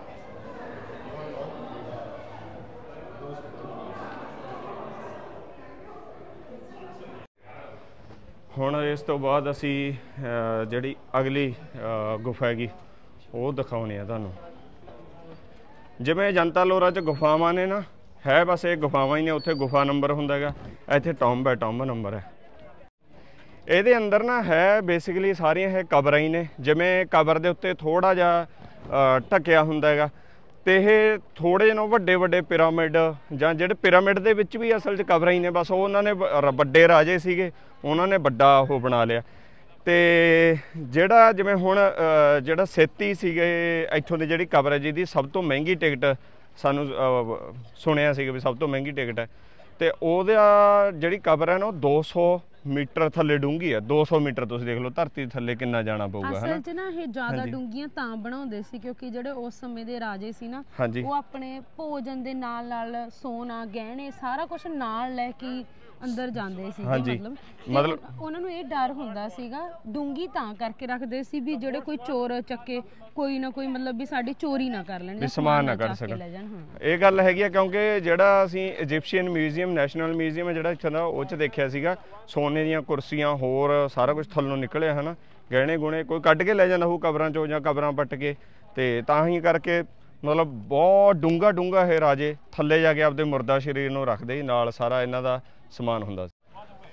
ਹੁਣ ਇਸ ਤੋਂ ਬਾਅਦ ਅਸੀਂ ਜਿਹੜੀ ਅਗਲੀ ਗੁਫਾ ਹੈਗੀ ਉਹ ਦਿਖਾਉਣੀ ਆ ਤੁਹਾਨੂੰ। ਜਿਵੇਂ ਜਨਤਾ ਲੋਰਾ 'ਚ ਗੁਫਾਵਾਂ ਨੇ ਨਾ, ਹੈ ਬਸ ਇਹ ਗੁਫਾਵਾਂ ਹੀ ਨੇ। ਉੱਥੇ ਗੁਫਾ ਨੰਬਰ ਹੁੰਦਾ ਹੈਗਾ, ਇੱਥੇ ਟੌਂਬ ਹੈ, ਟੌਂਬ ਨੰਬਰ ਹੈ। ਇਹਦੇ ਅੰਦਰ ਨਾ ਹੈ ਬੇਸਿਕਲੀ ਸਾਰੀਆਂ ਇਹ ਕਬਰਾਂ ਹੀ ਨੇ। ਜਿਵੇਂ ਕਬਰ ਦੇ ਉੱਤੇ ਥੋੜ੍ਹਾ ਜਿਹਾ ਢੱਕਿਆ ਹੁੰਦਾ ਹੈਗਾ, ਤੇ ਇਹ ਥੋੜ੍ਹੇ ਜਿਹੇ ਵੱਡੇ ਵੱਡੇ ਪਿਰਾਮਿਡ, ਜਾਂ ਜਿਹੜੇ ਪਿਰਾਮਿਡ ਦੇ ਵਿੱਚ ਵੀ ਅਸਲ 'ਚ ਕਬਰਾਂ ਹੀ ਨੇ, ਬਸ ਉਹ ਉਹਨਾਂ ਨੇ ਵੱਡੇ ਰਾਜੇ ਸੀਗੇ, ਉਹਨਾਂ ਨੇ ਵੱਡਾ ਉਹ ਬਣਾ ਲਿਆ। ਤੇ ਜਿਹੜਾ ਜਿਵੇਂ ਹੁਣ ਜਿਹੜਾ ਸੇਤੀ ਸੀਗੇ ਇੱਥੋਂ ਦੀ ਜਿਹੜੀ ਕਬਰ ਹੈ, ਜਿਹਦੀ ਸਭ ਤੋਂ ਮਹਿੰਗੀ ਟਿਕਟ ਸਾਨੂੰ ਸੁਣਿਆ ਸੀਗਾ ਵੀ ਸਭ ਤੋਂ ਮਹਿੰਗੀ ਟਿਕਟ ਹੈ, ਤੇ ਉਹਦਾ ਜਿਹੜੀ ਕਬਰ ਹੈ ਨਾ ਉਹ 200 ਮੀਟਰ ਥੱਲੇ ਡੂੰਘੀ ਹੈ। 200 ਮੀਟਰ ਤੁਸੀਂ ਦੇਖ ਲਓ ਧਰਤੀ ਥੱਲੇ ਕਿੰਨਾ ਜਾਣਾ ਪਊਗਾ। ਅਸਲ 'ਚ ਨਾ ਇਹ ਜ਼ਿਆਦਾ ਡੂੰਘੀਆਂ ਤਾਂ ਬਣਾਉਂਦੇ ਸੀ ਕਿਉਂਕਿ ਜਿਹੜੇ ਉਸ ਸਮੇਂ ਦੇ ਰਾਜੇ ਸੀ ਨਾ, ਉਹ ਆਪਣੇ ਭੋਜਨ ਦੇ ਨਾਲ ਨਾਲ ਸੋਨਾ, ਗਹਿਣੇ, ਸਾਰਾ ਕੁਝ ਨਾਲ ਲੈ ਕੇ ਅੰਦਰ ਜਾਂਦੇ ਸੀ। ਮਤਲਬ ਉਹਨਾਂ ਨੂੰ ਇਹ ਡਰ ਹੁੰਦਾ ਸੀਗਾ, ਡੂੰਗੀ ਤਾਂ ਕਰਕੇ ਰੱਖਦੇ ਸੀ ਵੀ ਜਿਹੜੇ ਕੋਈ ਚੋਰ ਚੱਕੇ ਕੋਈ ਨਾ ਕੋਈ ਮਤਲਬ ਵੀ ਸਾਡੀ ਚੋਰੀ ਨਾ ਕਰ ਲੈਣ, ਸਮਾਨ ਨਾ ਕਰ ਸਕਣ। ਇਹ ਗੱਲ ਹੈਗੀ ਆ ਕਿਉਂਕਿ ਜਿਹੜਾ ਅਸੀਂ ਇਜਿਪਸ਼ੀਅਨ ਮਿਊਜ਼ੀਅਮ, ਨੈਸ਼ਨਲ ਮਿਊਜ਼ੀਅਮ ਹੈ ਜਿਹੜਾ ਇੱਥੇ ਦਾ, ਉਹ 'ਚ ਦੇਖਿਆ ਸੀਗਾ ਸੋਨੇ ਦੀਆਂ ਕੁਰਸੀਆਂ, ਹੋਰ ਸਾਰਾ ਕੁਝ ਥੱਲੋਂ ਨਿਕਲਿਆ ਹੈ ਨਾ, ਗਹਿਣੇ ਗੁਣੇ ਕੋਈ ਕੱਢ ਕੇ ਲੈ ਜਾਂਦਾ ਉਹ ਕਬਰਾਂ 'ਚੋਂ ਜਾਂ ਕਬਰਾਂ ਪੱਟ ਕੇ। ਤੇ ਤਾਂ ਹੀ ਕਰਕੇ ਮਤਲਬ ਬਹੁਤ ਡੂੰਘਾ ਡੂੰਘਾ ਇਹ ਰਾਜੇ ਥੱਲੇ ਜਾ ਕੇ ਆਪਦੇ ਮੁਰਦਾ ਸਰੀਰ ਨੂੰ ਰੱਖਦੇ ਸੀ, ਨਾਲ ਸਾਰਾ ਇਹਨਾਂ ਦਾ ਸਮਾਨ ਹੁੰਦਾ ਸੀ।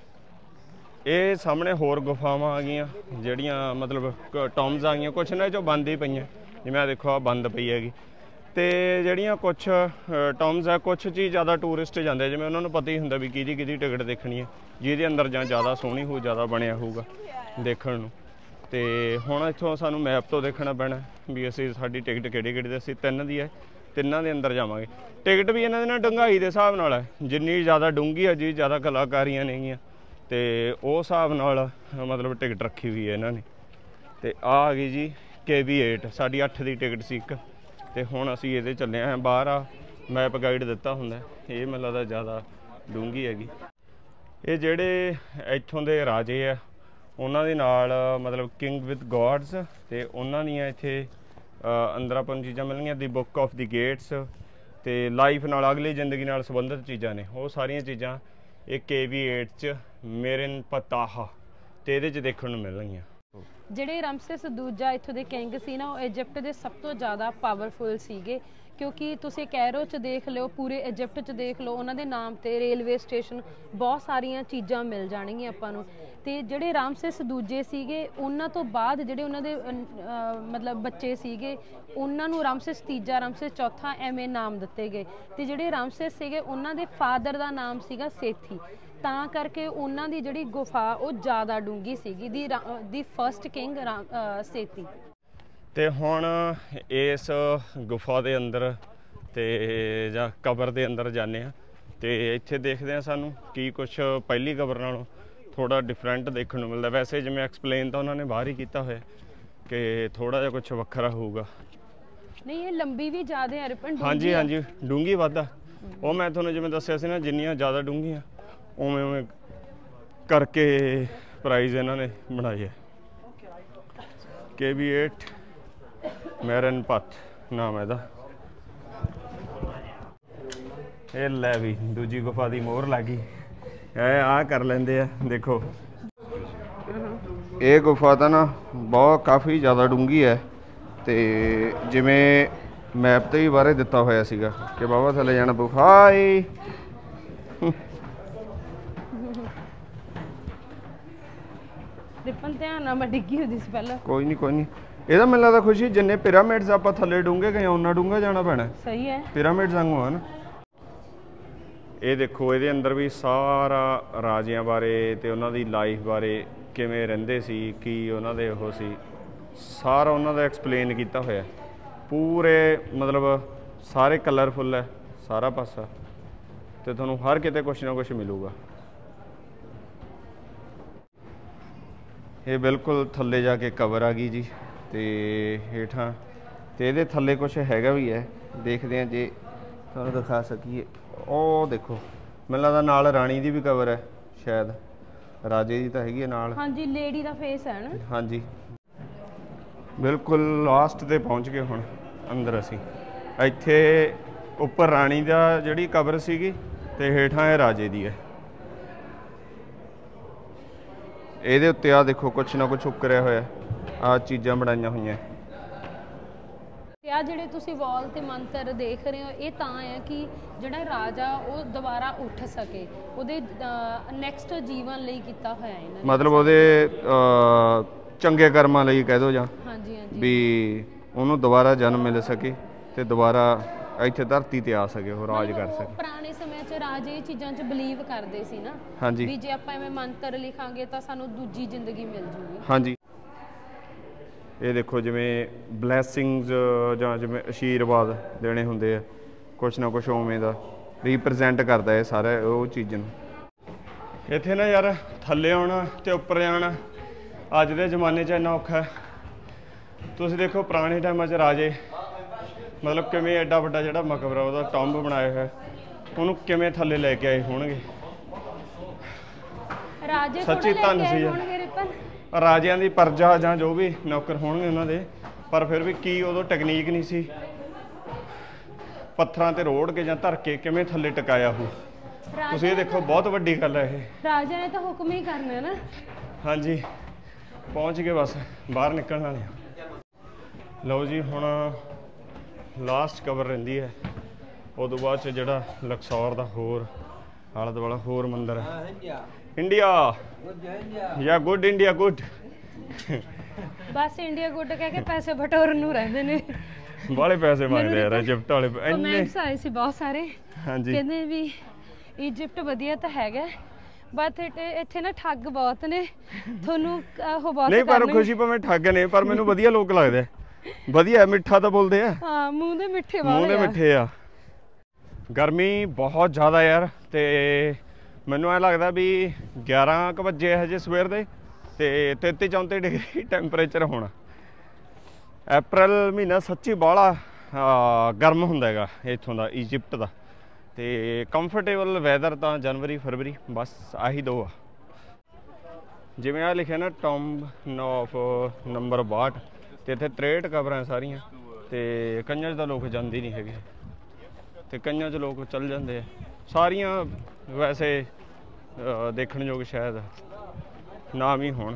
ਇਹ ਸਾਹਮਣੇ ਹੋਰ ਗੁਫਾਵਾਂ ਆ ਗਈਆਂ ਜਿਹੜੀਆਂ ਮਤਲਬ ਟੌਮਸ ਆ ਗਈਆਂ, ਕੁਛ ਇਹਨਾਂ 'ਚੋਂ ਬੰਦ ਹੀ ਪਈਆਂ, ਜਿਵੇਂ ਆ ਦੇਖੋ ਆ ਬੰਦ ਪਈ ਹੈਗੀ। ਤੇ ਜਿਹੜੀਆਂ ਕੁਛ ਟੌਮਸ ਆ, ਕੁਛ 'ਚ ਹੀ ਜ਼ਿਆਦਾ ਟੂਰਿਸਟ ਜਾਂਦੇ, ਜਿਵੇਂ ਉਹਨਾਂ ਨੂੰ ਪਤਾ ਹੀ ਹੁੰਦਾ ਵੀ ਕਿਹਦੀ ਟਿਕਟ ਦੇਖਣੀ ਹੈ, ਜਿਹਦੇ ਅੰਦਰ ਜਾਂ ਜ਼ਿਆਦਾ ਸੋਹਣੀ ਹੋਊ, ਜ਼ਿਆਦਾ ਬਣਿਆ ਹੋਊਗਾ ਦੇਖਣ ਨੂੰ। ਤੇ ਹੁਣ ਇੱਥੋਂ ਸਾਨੂੰ ਮੈਪ ਤੋਂ ਦੇਖਣਾ ਪੈਣਾ ਵੀ ਅਸੀਂ ਸਾਡੀ ਟਿਕਟ ਕਿਹੜੀ ਦੀ, ਅਸੀਂ 3 ਦੀ ਹੈ, 3 ਦੇ ਅੰਦਰ ਜਾਵਾਂਗੇ। ਟਿਕਟ ਵੀ ਇਹਨਾਂ ਦੇ ਨਾਲ ਡੂੰਘਾਈ ਦੇ ਹਿਸਾਬ ਨਾਲ ਹੈ, ਜਿੰਨੀ ਜ਼ਿਆਦਾ ਡੂੰਘੀ ਹੈ, ਜੀ ਜ਼ਿਆਦਾ ਕਲਾਕਾਰੀਆਂ ਨੇਗੀਆਂ, ਤੇ ਉਹ ਹਿਸਾਬ ਨਾਲ ਮਤਲਬ ਟਿਕਟ ਰੱਖੀ ਹੋਈ ਹੈ ਇਹਨਾਂ ਨੇ। ਤੇ ਆ ਗਈ ਜੀ KB8, ਸਾਡੀ 8 ਦੀ ਟਿਕਟ ਸੀ ਇੱਕ, ਤੇ ਹੁਣ ਅਸੀਂ ਇਹਦੇ ਚੱਲੇ ਹਾਂ। ਬਾਹਰ ਆ ਮੈਪ ਗਾਈਡ ਦਿੱਤਾ ਹੁੰਦਾ, ਇਹ ਮੈਨੂੰ ਲੱਗਦਾ ਜ਼ਿਆਦਾ ਡੂੰਘੀ ਹੈਗੀ। ਇਹ ਜਿਹੜੇ ਇੱਥੋਂ ਦੇ ਰਾਜੇ ਆ ਉਹਨਾਂ ਦੇ ਨਾਲ ਮਤਲਬ ਕਿੰਗ ਵਿਦ ਗੋਡਸ, ਤੇ ਉਹਨਾਂ ਦੀਆਂ ਇੱਥੇ ਅੰਦਰ ਆਪਾਂ ਨੂੰ ਚੀਜ਼ਾਂ ਮਿਲਣਗੀਆਂ, the book of the gates, ਤੇ ਲਾਈਫ ਨਾਲ, ਅਗਲੀ ਜ਼ਿੰਦਗੀ ਨਾਲ ਸੰਬੰਧਿਤ ਚੀਜ਼ਾਂ ਨੇ, ਉਹ ਸਾਰੀਆਂ ਚੀਜ਼ਾਂ ਇਹ KB8 'ਚ ਮੇਰਨ ਪਤਾਹਾ ਤੇ ਇਹਦੇ 'ਚ ਦੇਖਣ ਨੂੰ ਮਿਲਣਗੀਆਂ। ਜਿਹੜੇ ਰਾਮਸੇਸ ਦੂਜਾ ਇੱਥੋਂ ਦੇ ਕਿੰਗ ਸੀ ਨਾ, ਉਹ ਇਜਿਪਟ ਦੇ ਸਭ ਤੋਂ ਜ਼ਿਆਦਾ ਪਾਵਰਫੁਲ ਸੀਗੇ, ਕਿਉਂਕਿ ਤੁਸੀਂ ਕੈਰੋ 'ਚ ਦੇਖ ਲਿਓ, ਪੂਰੇ ਇਜਿਪਟ 'ਚ ਦੇਖ ਲਓ, ਉਹਨਾਂ ਦੇ ਨਾਮ ਤੇ ਰੇਲਵੇ ਸਟੇਸ਼ਨ, ਬਹੁਤ ਸਾਰੀਆਂ ਚੀਜ਼ਾਂ ਮਿਲ ਜਾਣਗੀਆਂ ਆਪਾਂ ਨੂੰ। ਤੇ ਜਿਹੜੇ ਰਾਮਸੇਸ ਦੂਜੇ ਸੀਗੇ, ਉਹਨਾਂ ਤੋਂ ਬਾਅਦ ਜਿਹੜੇ ਉਹਨਾਂ ਦੇ ਮਤਲਬ ਬੱਚੇ ਸੀਗੇ, ਉਹਨਾਂ ਨੂੰ ਰਾਮਸੇਸ ਤੀਜਾ, ਰਾਮਸੇਸ ਚੌਥਾ ਐਵੇਂ ਨਾਮ ਦਿੱਤੇ ਗਏ। ਤੇ ਜਿਹੜੇ ਰਾਮਸੇਸ ਸੀਗੇ ਉਹਨਾਂ ਦੇ ਫਾਦਰ ਦਾ ਨਾਮ ਸੀਗਾ ਸੇਥੀ, ਤਾਂ ਕਰਕੇ ਉਹਨਾਂ ਦੀ ਜਿਹੜੀ ਗੁਫਾ ਉਹ ਜ਼ਿਆਦਾ ਡੂੰਘੀ ਸੀਗੀ, ਦੀ ਫਸਟ ਕਿੰਗ ਸੇਤੀ। ਤੇ ਹੁਣ ਇਸ ਗੁਫਾ ਦੇ ਅੰਦਰ ਤੇ ਜਾਂ ਕਬਰ ਦੇ ਅੰਦਰ ਜਾਂਦੇ ਹਾਂ, ਤੇ ਇੱਥੇ ਦੇਖਦੇ ਹਾਂ ਸਾਨੂੰ ਕੀ ਕੁਛ ਪਹਿਲੀ ਕਬਰ ਨਾਲੋਂ ਥੋੜਾ ਡਿਫਰੈਂਟ ਦੇਖਣ ਨੂੰ ਮਿਲਦਾ। ਵੈਸੇ ਜਿਵੇਂ ਐਕਸਪਲੇਨ ਤਾਂ ਉਹਨਾਂ ਨੇ ਬਾਹਰ ਹੀ ਕੀਤਾ ਹੋਇਆ ਕਿ ਥੋੜਾ ਜਿਹਾ ਕੁਛ ਵੱਖਰਾ ਹੋਊਗਾ। ਨਹੀਂ, ਇਹ ਲੰਬੀ ਵੀ ਜ਼ਿਆਦਾ ਹੈ ਰਿਪਨ, ਹਾਂਜੀ ਹਾਂਜੀ, ਡੂੰਘੀ ਵੱਧ ਆ। ਉਹ ਮੈਂ ਤੁਹਾਨੂੰ ਜਿਵੇਂ ਦੱਸਿਆ ਸੀ ਨਾ, ਜਿੰਨੀਆਂ ਜ਼ਿਆਦਾ ਡੂੰਘੀਆਂ ਉਵੇਂ ਉਵੇਂ ਕਰਕੇ ਪ੍ਰਾਈਜ਼ ਇਹਨਾਂ ਨੇ ਬਣਾਏ ਹੈ। KB8 ਮੈਰਨ ਪਥ ਨਾਮ ਇਹਦਾ। ਇਹ ਲੈ ਵੀ ਦੂਜੀ ਗੁਫਾ ਦੀ ਮੋਹਰ ਲੱਗ ਗਈ, ਇਹ ਆ ਕਰ ਲੈਂਦੇ ਆ। ਦੇਖੋ ਇਹ ਗੁਫਾ ਤਾਂ ਨਾ ਬਹੁਤ ਕਾਫੀ ਜ਼ਿਆਦਾ ਡੂੰਘੀ ਹੈ, ਤੇ ਜਿਵੇਂ ਮੈਪ ਤੇ ਵੀ ਬਾਰੇ ਦਿੱਤਾ ਹੋਇਆ ਸੀਗਾ ਕਿ ਬਾਬਾ ਥੱਲੇ ਜਾਣਾ ਪਊ। ਹਾਈ ਰਿਪਨ ਧਿਆਨ ਨਾਲ, ਮੈਂ ਡਿੱਗੀ ਹੁੰਦੀ ਸੀ ਪਹਿਲਾਂ। ਕੋਈ ਨਹੀਂ ਕੋਈ ਨਹੀਂ, ਇਹਦਾ ਮੈਨੂੰ ਲੱਗਦਾ ਖੁਸ਼ੀ ਜਿੰਨੇ ਪਿਰਾਮਿਡਸ ਆਪਾਂ ਥੱਲੇ ਡੂੰਘੇ ਗਏ ਉਹਨਾਂ ਡੂੰਘਾ ਜਾਣਾ ਪੈਣਾ। ਸਹੀ ਹੈ, ਪਿਰਾਮਿਡਸ ਵਾਂਗੂ ਹਨ। ਇਹ ਦੇਖੋ ਇਹਦੇ ਅੰਦਰ ਵੀ ਸਾਰਾ ਰਾਜਿਆਂ ਬਾਰੇ ਤੇ ਉਹਨਾਂ ਦੀ ਲਾਈਫ ਬਾਰੇ, ਕਿਵੇਂ ਰਹਿੰਦੇ ਸੀ, ਕੀ ਉਹਨਾਂ ਦੇ ਉਹ ਸੀ, ਸਾਰਾ ਉਹਨਾਂ ਦਾ ਐਕਸਪਲੇਨ ਕੀਤਾ ਹੋਇਆ ਪੂਰੇ। ਮਤਲਬ ਸਾਰੇ ਕਲਰਫੁੱਲ ਹੈ ਸਾਰਾ ਪਾਸਾ, ਤੇ ਤੁਹਾਨੂੰ ਹਰ ਕਿਤੇ ਕੁਛ ਨਾ ਕੁਛ ਮਿਲੂਗਾ। ਇਹ ਬਿਲਕੁਲ ਥੱਲੇ ਜਾ ਕੇ ਕਬਰ ਆ ਗਈ ਜੀ, ਤੇ ਹੇਠਾਂ ਤੇ ਇਹਦੇ ਥੱਲੇ ਕੁਛ ਹੈਗਾ ਵੀ ਹੈ, ਦੇਖਦੇ ਹਾਂ ਜੇ ਤੁਹਾਨੂੰ ਦਿਖਾ ਸਕੀਏ। ਉਹ ਦੇਖੋ ਮੈਨੂੰ ਲੱਗਦਾ ਨਾਲ ਰਾਣੀ ਦੀ ਵੀ ਕਬਰ ਹੈ, ਸ਼ਾਇਦ ਰਾਜੇ ਦੀ ਤਾਂ ਹੈਗੀ ਹੈ ਨਾਲ। ਹਾਂਜੀ, ਲੇਡੀ ਦਾ ਫੇਸ ਹੈ ਨਾ। ਹਾਂਜੀ, ਬਿਲਕੁਲ ਲਾਸਟ ਤੇ ਪਹੁੰਚ ਗਏ ਹੁਣ ਅੰਦਰ ਅਸੀਂ। ਇੱਥੇ ਉੱਪਰ ਰਾਣੀ ਦਾ ਜਿਹੜੀ ਕਬਰ ਸੀਗੀ, ਤੇ ਹੇਠਾਂ ਇਹ ਰਾਜੇ ਦੀ ਹੈ। ਇਹਦੇ ਉੱਤੇ ਆ ਦੇਖੋ ਕੁਛ ਨਾ ਕੁਛ ਉਕਰਿਆ ਹੋਇਆ, ਆ ਚੀਜ਼ਾਂ ਬਣਾਈਆਂ ਹੋਈਆਂ। ਆ ਜਿਹੜੇ ਤੁਸੀਂ ਵਾਲ ਤੇ ਮੰਤਰ ਦੇਖ ਰਹੇ ਹੋ ਇਹ ਤਾਂ ਹੈ ਕਿ ਜਿਹੜਾ ਰਾਜਾ ਉਹ ਦੁਬਾਰਾ ਉੱਠ ਸਕੇ, ਉਹਦੇ ਨੈਕਸਟ ਜੀਵਨ ਲਈ ਕੀਤਾ ਹੋਇਆ ਇਹਨਾਂ ਨੇ, ਮਤਲਬ ਉਹਦੇ ਚੰਗੇ ਕਰਮਾਂ ਲਈ ਕਹਿ ਦੋ ਜਾਂ ਹਾਂਜੀ ਹਾਂਜੀ ਵੀ ਉਹਨੂੰ ਦੁਬਾਰਾ ਜਨਮ ਮਿਲ ਸਕੇ ਤੇ ਦੁਬਾਰਾ ਇੱਥੇ ਧਰਤੀ ਤੇ ਆ ਸਕੇ, ਉਹ ਰਾਜ ਕਰ ਸਕੇ। ਪੁਰਾਣੇ ਸਮੇਂ 'ਚ ਰਾਜੇ ਇਹ ਚੀਜ਼ਾਂ 'ਚ ਬਲੀਵ ਕਰਦੇ ਸੀ ਨਾ ਹਾਂਜੀ ਵੀ ਜੇ ਆਪਾਂ ਐਵੇਂ ਮੰਤਰ ਲਿਖਾਂਗੇ ਤਾਂ ਸਾਨੂੰ ਦੂਜੀ ਜ਼ਿੰਦਗੀ ਮਿਲ ਜੂਗੀ। ਹਾਂਜੀ ਇਹ ਦੇਖੋ ਜਿਵੇਂ ਬਲੈਸਿੰਗਸ ਜਾਂ ਜਿਵੇਂ ਆਸ਼ੀਰਵਾਦ ਦੇਣੇ ਹੁੰਦੇ ਆ, ਕੁਛ ਨਾ ਕੁਛ ਉਵੇਂ ਦਾ ਰੀਪ੍ਰੈਜ਼ੈਂਟ ਕਰਦਾ ਇਹ ਸਾਰਾ ਉਹ ਚੀਜ਼ ਨੂੰ। ਇੱਥੇ ਨਾ ਯਾਰ ਥੱਲੇ ਆਉਣਾ ਤੇ ਉੱਪਰ ਜਾਣਾ ਅੱਜ ਦੇ ਜ਼ਮਾਨੇ 'ਚ ਇੰਨਾ ਔਖਾ। ਤੁਸੀਂ ਦੇਖੋ ਪੁਰਾਣੇ ਟਾਈਮਾਂ 'ਚ ਰਾਜੇ ਮਤਲਬ ਕਿਵੇਂ ਐਡਾ ਵੱਡਾ ਜਿਹੜਾ ਮਕਬਰਾ ਉਹਦਾ ਟੰਬ ਬਣਾਇਆ ਹੋਇਆ, ਉਹਨੂੰ ਕਿਵੇਂ ਥੱਲੇ ਲੈ ਕੇ ਆਏ ਹੋਣਗੇ। ਰਾਜੇ ਸੱਚੀ ਧੰਨ ਸੀ ਰਾਜਿਆਂ ਦੀ ਪਰਜਾ ਜਾਂ ਜੋ ਵੀ ਨੌਕਰ ਹੋਣਗੇ ਉਹਨਾਂ ਦੇ, ਪਰ ਫਿਰ ਵੀ ਕੀ ਉਦੋਂ ਟੈਕਨੀਕ ਨਹੀਂ ਸੀ, ਪੱਥਰਾਂ ਤੇ ਰੋੜ ਕੇ ਜਾਂ ਧਰ ਕੇ ਕਿਵੇਂ ਥੱਲੇ ਟਿਕਾਇਆ ਹੋ। ਤੁਸੀਂ ਇਹ ਦੇਖੋ ਬਹੁਤ ਵੱਡੀ ਗੱਲ ਹੈ ਇਹ। ਰਾਜਾ ਨੇ ਤਾਂ ਹੁਕਮ ਹੀ ਕਰਨਾ ਨਾ। ਹਾਂਜੀ ਪਹੁੰਚ ਗਏ, ਬਸ ਬਾਹਰ ਨਿਕਲਣ ਵਾਲੇ ਆ। ਲਓ ਜੀ ਹੁਣ ਲਾਸਟ ਕਵਰ ਰਹਿੰਦੀ ਹੈ, ਉਦੋਂ ਬਾਅਦ 'ਚ ਜਿਹੜਾ ਲਕਸੌਰ ਦਾ ਹੋਰ ਆਲਾ ਦੁਆਲਾ ਹੋਰ ਮੰਦਿਰ ਹੈ। ਇੰਡੀਆ ਯਾ ਗੁੱਡ, ਇੰਡੀਆ ਗੁੱਡ। ਬਸ ਇੰਡੀਆ ਗੁੱਡ ਕਹਿ ਕੇ ਪੈਸੇ ਬਟੋਰਨ ਨੂੰ ਰਹਿੰਦੇ ਨੇ, ਬਾਲੇ ਪੈਸੇ ਮੰਗਦੇ ਯਾਰ ਇਜਿਪਟ ਵਾਲੇ। ਕਮੈਂਟਸ ਆਏ ਸੀ ਬਹੁਤ ਸਾਰੇ, ਹਾਂਜੀ ਕਹਿੰਦੇ ਵੀ ਇਜਿਪਟ ਵਧੀਆ ਤਾਂ ਹੈਗਾ ਬਟ ਇੱਥੇ ਨਾ ਠੱਗ ਬਹੁਤ ਨੇ, ਤੁਹਾਨੂੰ ਉਹ ਬਹੁਤ ਨਹੀਂ ਪਰ ਖੁਸ਼ੀ ਭਾਵੇਂ ਠੱਗ ਨੇ ਪਰ ਮੈਨੂੰ ਵਧੀਆ ਲੋਕ ਲੱਗਦੇ, ਵਧੀਆ ਮਿੱਠਾ ਤਾਂ ਬੋਲਦੇ ਆ। ਹਾਂ ਮੂੰਹ ਦੇ ਮਿੱਠੇ ਮੂੰਹ ਦੇ ਮਿੱਠੇ ਆ। ਗਰਮੀ ਬਹੁਤ ਜ਼ਿਆਦਾ ਯਾਰ, ਤੇ ਮੈਨੂੰ ਐ ਲੱਗਦਾ ਵੀ 11 ਕੁ ਵਜੇ ਹਜੇ ਸਵੇਰ ਦੇ ਤੇ 33-34 ਡਿਗਰੀ ਟੈਂਪਰੇਚਰ ਹੋਣਾ। ਅਪ੍ਰੈਲ ਮਹੀਨਾ ਸੱਚੀ ਬਾਹਲਾ ਗਰਮ ਹੁੰਦਾ ਹੈਗਾ ਇੱਥੋਂ ਦਾ, ਇਜਿਪਟ ਦਾ। ਤੇ ਕੰਫਰਟੇਬਲ ਵੈਦਰ ਤਾਂ ਜਨਵਰੀ ਫਰਵਰੀ, ਬਸ ਆਹੀ ਦੋ ਆ। ਜਿਵੇਂ ਆ ਲਿਖਿਆ ਨਾ ਟੌਂਬ ਆਫ ਨੰਬਰ 62, ਤੇ ਇੱਥੇ 63 ਕਬਰਾਂ ਸਾਰੀਆਂ, ਤੇ ਕਈਆਂ 'ਚ ਤਾਂ ਲੋਕ ਜਾਂਦੇ ਨਹੀਂ ਹੈਗੇ ਤੇ ਕਈਆਂ 'ਚ ਲੋਕ ਚੱਲ ਜਾਂਦੇ ਆ। ਸਾਰੀਆਂ ਵੈਸੇ ਦੇਖਣਯੋਗ ਸ਼ਾਇਦ ਨਾ ਵੀ ਹੋਣ।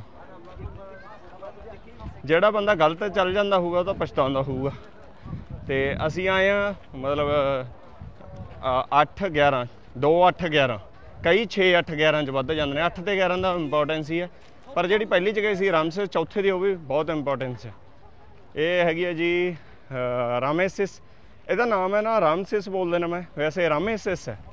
ਜਿਹੜਾ ਬੰਦਾ ਗਲਤ ਚੱਲ ਜਾਂਦਾ ਹੋਊਗਾ ਉਹ ਤਾਂ ਪਛਤਾਉਂਦਾ ਹੋਊਗਾ। ਤੇ ਅਸੀਂ ਆਏ ਹਾਂ ਮਤਲਬ 8-11 2-8-11, ਕਈ 6-8-11 'ਚ ਵੱਧ ਜਾਂਦੇ ਨੇ। 8 ਤੇ 11 ਦਾ ਇੰਪੋਰਟੈਂਸ ਹੀ ਹੈ, ਪਰ ਜਿਹੜੀ ਪਹਿਲੀ ਜਗ੍ਹਾ ਸੀ ਰਾਮਸੇਸ ਚੌਥੇ ਦੀ, ਉਹ ਵੀ ਬਹੁਤ ਇੰਪੋਰਟੈਂਸ ਹੈ। ਇਹ ਹੈਗੀ ਹੈ ਜੀ ਰਾਮੇਸਿਸ, ਇਹਦਾ ਨਾਮ ਹੈ ਨਾ ਰਾਮਸੇਸ ਬੋਲਦੇ ਨੇ, ਮੈਂ ਵੈਸੇ ਰਾਮੇਸਿਸ ਹੈ।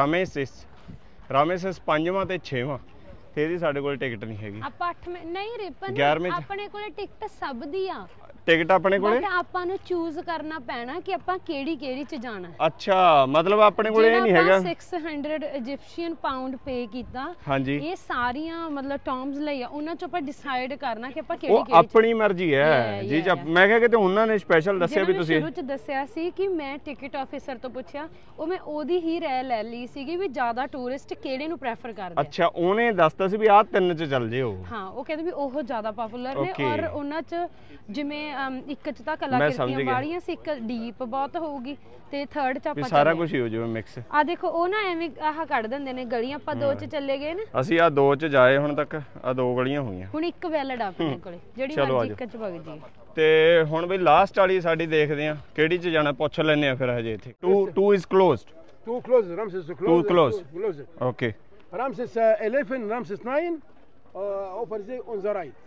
ਰਾਮੇਸਿਸ 5ਵਾਂ ਤੇ 6ਵਾਂ, ਤੇ ਇਹਦੀ ਸਾਡੇ ਕੋਲ ਟਿਕਟ ਨਹੀਂ ਹੈਗੀ। ਆਪਾਂ 8 ਨਹੀਂ ਰਿਪਨ, 11ਵੇਂ ਆਪਣੇ ਕੋਲੇ ਟਿਕਟ ਸਭ ਦੀ ਆ, ਟਿਕਟ ਆਪਣੇ ਕੋਲੇ, ਆਪਾਂ ਨੂੰ ਚੂਜ਼ ਕਰਨਾ ਪੈਣਾ ਕਿ ਆਪਾਂ ਕਿਹੜੀ ਚ ਜਾਣਾ। ਅੱਛਾ ਮਤਲਬ ਆਪਣੇ ਕੋਲੇ ਇਹ ਨਹੀਂ ਹੈਗਾ। 600 ਇਜਿਪਸ਼ੀਅਨ ਪਾਉਂਡ ਪੇ ਕੀਤਾ, ਹਾਂਜੀ ਇਹ ਸਾਰੀਆਂ ਮਤਲਬ ਟਰਮਸ ਲਈ ਆ, ਉਹਨਾਂ ਚੋਂ ਆਪਾਂ ਡਿਸਾਈਡ ਕਰਨਾ ਕਿ ਆਪਾਂ ਕਿਹੜੀ ਉਹ ਆਪਣੀ ਮਰਜ਼ੀ ਹੈ ਜੀ। ਮੈਂ ਕਿਹਾ ਕਿ ਉਹਨਾਂ ਨੇ ਸਪੈਸ਼ਲ ਦੱਸਿਆ ਵੀ ਤੁਸੀਂ ਸ਼ੁਰੂ ਚ ਦੱਸਿਆ ਸੀ ਕਿ ਮੈਂ ਟਿਕਟ ਆਫਿਸਰ ਤੋਂ ਪੁੱਛਿਆ, ਉਹ ਮੈਂ ਉਹਦੀ ਹੀ ਰਾਏ ਲੈ ਲਈ ਸੀਗੀ ਵੀ ਜ਼ਿਆਦਾ ਟੂਰਿਸਟ ਕਿਹੜੇ ਨੂੰ ਪ੍ਰੈਫਰ ਕਰਦੇ। ਅੱਛਾ ਉਹਨੇ ਦੱਸਤਾ ਸੀ ਵੀ ਆਹ 3 ਚ ਚੱਲ ਜਿਓ। ਹਾਂ ਉਹ ਕਹਿੰਦੇ ਵੀ ਉਹ ਜ਼ਿਆਦਾ ਪਪੂਲਰ ਨੇ, ਔਰ ਉਹਨਾਂ ਚ ਜਿਵੇਂ ਇੱਕ ਚ ਤਾਂ ਕਲਾਕ੍ਰਿਤੀਆਂ ਵਾਲੀਆਂ ਸੀ, ਇੱਕ ਡੀਪ ਬਹੁਤ ਹੋਊਗੀ, ਤੇ ਥਰਡ ਚ ਆਪਾਂ ਸਾਰਾ ਕੁਝ ਹੀ ਹੋ ਜਾਵੇ ਮਿਕਸ। ਆ ਦੇਖੋ ਉਹ ਨਾ ਐਵੇਂ ਆਹ ਕੱਢ ਦਿੰਦੇ ਨੇ ਗਲੀਆਂ, ਆਪਾਂ 2 ਚ ਚੱਲੇ ਗਏ ਨਾ, ਅਸੀਂ ਆ 2 ਚ ਜਾਏ ਹੁਣ ਤੱਕ, ਆ 2 ਗਲੀਆਂ ਹੋਈਆਂ, ਹੁਣ ਇੱਕ ਵੈਲਿਡ ਆਪਣੇ ਕੋਲੇ ਜਿਹੜੀ ਮਰਜ਼ੀ ਇੱਕ ਚ ਵਗ ਜੀ। ਤੇ ਹੁਣ ਵੀ ਲਾਸਟ ਵਾਲੀ ਸਾਡੀ ਦੇਖਦੇ ਆ ਕਿਹੜੀ ਚ ਜਾਣਾ, ਪੁੱਛ ਲੈਣੇ ਆ ਫਿਰ ਹਜੇ ਇੱਥੇ। 2 is closed, Ramses is closed. Okay. Ramses 11, Ramses 9 over there on the right.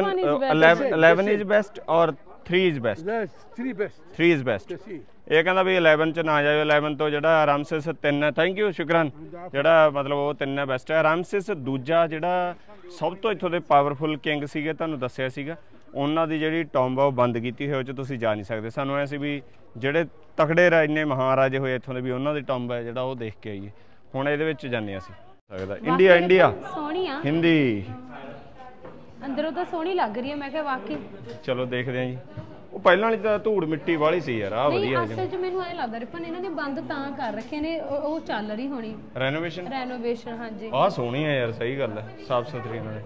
11 is best or 3 is best? 3 is best. ਇਹ ਕਹਿੰਦਾ ਵੀ 11 ਚ ਨਾ ਜਾਇਓ, 11 ਤੋਂ ਜਿਹੜਾ ਰਾਮਸੇਸ 3 ਹੈ। ਥੈਂਕ ਯੂ, ਸ਼ੁਕਰਾਨ। ਜਿਹੜਾ ਮਤਲਬ ਉਹ 3 ਬੈਸਟ ਹੈ। ਰਾਮਸੇਸ ਦੂਜਾ ਜਿਹੜਾ ਸਭ ਤੋਂ ਇੱਥੋਂ ਦੇ ਪਾਵਰਫੁਲ ਕਿੰਗ ਸੀਗੇ, ਤੁਹਾਨੂੰ ਦੱਸਿਆ ਸੀਗਾ, ਉਹਨਾਂ ਦੀ ਜਿਹੜੀ ਟੌਂਬ ਆ ਉਹ ਬੰਦ ਕੀਤੀ ਹੋਈ, ਉਹ 'ਚ ਤੁਸੀਂ ਜਾ ਨਹੀਂ ਸਕਦੇ। ਸਾਨੂੰ ਐ ਸੀ ਵੀ ਜਿਹੜੇ ਤਕੜੇ ਇੰਨੇ ਮਹਾਰਾਜੇ ਹੋਏ ਇੱਥੋਂ ਦੇ, ਵੀ ਉਹਨਾਂ ਦੀ ਟੌਂਬ ਹੈ ਜਿਹੜਾ ਉਹ ਦੇਖ ਕੇ ਆਈਏ। ਹੁਣ ਇਹਦੇ ਵਿੱਚ ਜਾਂਦੇ ਅਸੀਂ ਸਕਦਾ। ਇੰਡੀਆ ਸੋਹਣੀ ਆ, ਹਿੰਦੀ ਅੰਦਰੋਂ ਤਾਂ ਸੋਹਣੀ ਲੱਗ ਰਹੀ ਹੈ। ਮੈਂ ਕਿਹਾ ਵਾਕਈ ਚਲੋ ਦੇਖਦੇ ਆਂ ਜੀ। ਉਹ ਪਹਿਲਾਂ ਵਾਲੀ ਤਾਂ ਧੂੜ ਮਿੱਟੀ ਵਾਲੀ ਸੀ ਯਾਰ, ਆ ਵਧੀਆ। ਅਸਲ 'ਚ ਮੈਨੂੰ ਐ ਲੱਗਦਾ ਰਿਪਨ ਇਹਨਾਂ ਨੇ ਬੰਦ ਤਾਂ ਕਰ ਰੱਖੇ ਨੇ, ਉਹ ਚੱਲ ਰਹੀ ਹੋਣੀ ਰੈਨੋਵੇਸ਼ਨ। ਹਾਂਜੀ ਆਹ ਸੋਹਣੀ ਹੈ ਯਾਰ, ਸਹੀ ਗੱਲ ਹੈ, ਸਾਫ ਸੁਥਰੀ ਇਹਨਾਂ ਨੇ।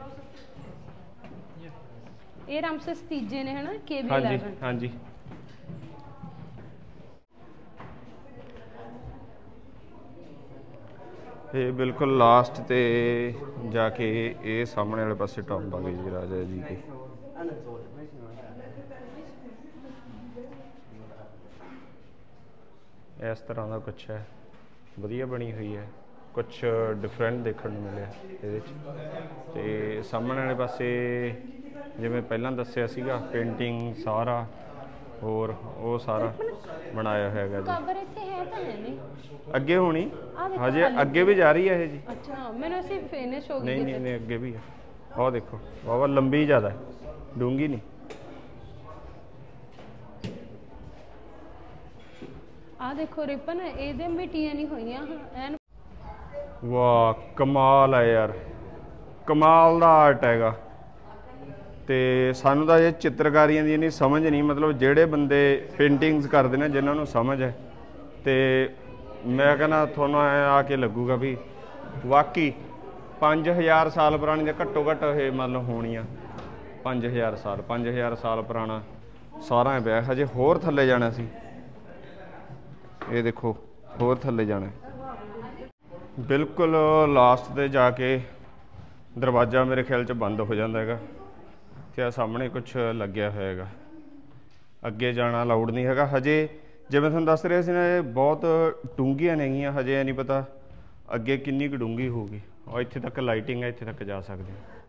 ਇਹ ਰਾਮਸੇਸ ਤੀਜੇ ਨੇ ਹਨਾ, KB11। ਹਾਂਜੀ ਹਾਂਜੀ। ਇਹ ਬਿਲਕੁਲ ਲਾਸਟ ਤੇ ਜਾ ਕੇ ਇਹ ਸਾਹਮਣੇ ਵਾਲੇ ਪਾਸੇ ਟੌਂਬ ਆ ਗਈ ਜੀ ਰਾਜਾ ਜੀ ਦੀ। ਇਸ ਤਰ੍ਹਾਂ ਦਾ ਕੁਛ ਹੈ, ਵਧੀਆ ਬਣੀ ਹੋਈ ਹੈ, ਕੁਛ ਡਿਫਰੈਂਟ ਦੇਖਣ ਨੂੰ ਮਿਲਿਆ ਇਹਦੇ 'ਚ। ਤੇ ਸਾਹਮਣੇ ਵਾਲੇ ਪਾਸੇ ਜਿਵੇਂ ਪਹਿਲਾਂ ਦੱਸਿਆ ਸੀਗਾ ਪੇਂਟਿੰਗ ਸਾਰਾ ਹੋਰ ਉਹ ਸਾਰਾ ਬਣਾਇਆ ਹੋਇਆ ਹੈਗਾ ਜੀ। ਕਬਰ ਇੱਥੇ ਹੈ ਤਾਂ ਨਹੀਂ ਅੱਗੇ ਹੋਣੀ ਹਜੇ, ਅੱਗੇ ਵੀ ਜਾ ਰਹੀ ਹੈ ਇਹ ਜੀ। ਅੱਛਾ ਮੈਨੂੰ ਅਸੀਂ ਫਿਨਿਸ਼ ਹੋ ਗਈ। ਨਹੀਂ ਨਹੀਂ ਅੱਗੇ ਵੀ ਹੈ, ਉਹ ਦੇਖੋ ਬਾਬਾ ਲੰਬੀ ਜ਼ਿਆਦਾ ਡੂੰਗੀ ਨਹੀਂ। ਆ ਦੇਖੋ ਰਿਪਨ ਇਹਦੇ ਮਿੱਟੀਆਂ ਨਹੀਂ ਹੋਈਆਂ ਐਨ। ਵਾਹ ਕਮਾਲ ਹੈ ਯਾਰ, ਕਮਾਲ ਦਾ ਆਰਟ ਹੈਗਾ। ਤੇ ਸਾਨੂੰ ਤਾਂ ਇਹ ਚਿੱਤਰਕਾਰੀਆਂ ਦੀ ਇੰਨੀ ਸਮਝ ਨਹੀਂ, ਮਤਲਬ ਜਿਹੜੇ ਬੰਦੇ ਪੇਂਟਿੰਗਸ ਕਰਦੇ ਨੇ ਜਿਨ੍ਹਾਂ ਨੂੰ ਸਮਝ ਹੈ, ਤੇ ਮੈਂ ਕਹਿੰਦਾ ਤੁਹਾਨੂੰ ਐ ਆ ਕੇ ਲੱਗੂਗਾ ਵੀ ਵਾਕਈ 5000 ਸਾਲ ਪੁਰਾਣੀ ਦੇ ਘੱਟੋ ਘੱਟ ਇਹ ਮਤਲਬ ਹੋਣੀਆਂ 5000 ਸਾਲ ਪੁਰਾਣਾ ਸਾਰਾ ਪਿਆ। ਹਜੇ ਹੋਰ ਥੱਲੇ ਜਾਣਾ ਸੀ, ਇਹ ਦੇਖੋ ਹੋਰ ਥੱਲੇ ਜਾਣਾ। ਬਿਲਕੁਲ ਲਾਸਟ 'ਤੇ ਜਾ ਕੇ ਦਰਵਾਜ਼ਾ ਮੇਰੇ ਖਿਆਲ 'ਚ ਬੰਦ ਹੋ ਜਾਂਦਾ ਹੈਗਾ, ਤੇ ਆ ਸਾਹਮਣੇ ਕੁਛ ਲੱਗਿਆ ਹੋਇਆ ਹੈਗਾ, ਅੱਗੇ ਜਾਣਾ ਅਲਾਊਡ ਨਹੀਂ ਹੈਗਾ ਹਜੇ। ਜਿਵੇਂ ਤੁਹਾਨੂੰ ਦੱਸ ਰਿਹਾ ਸੀ ਨਾ, ਇਹ ਬਹੁਤ ਡੂੰਘੀਆਂ ਨੇਗੀਆਂ, ਹਜੇ ਇਹ ਨਹੀਂ ਪਤਾ ਅੱਗੇ ਕਿੰਨੀ ਕੁ ਡੂੰਘੀ ਹੋਊਗੀ। ਔਰ ਇੱਥੇ ਤੱਕ ਲਾਈਟਿੰਗ ਹੈ, ਇੱਥੇ ਤੱਕ ਜਾ ਸਕਦੇ ਹੋ।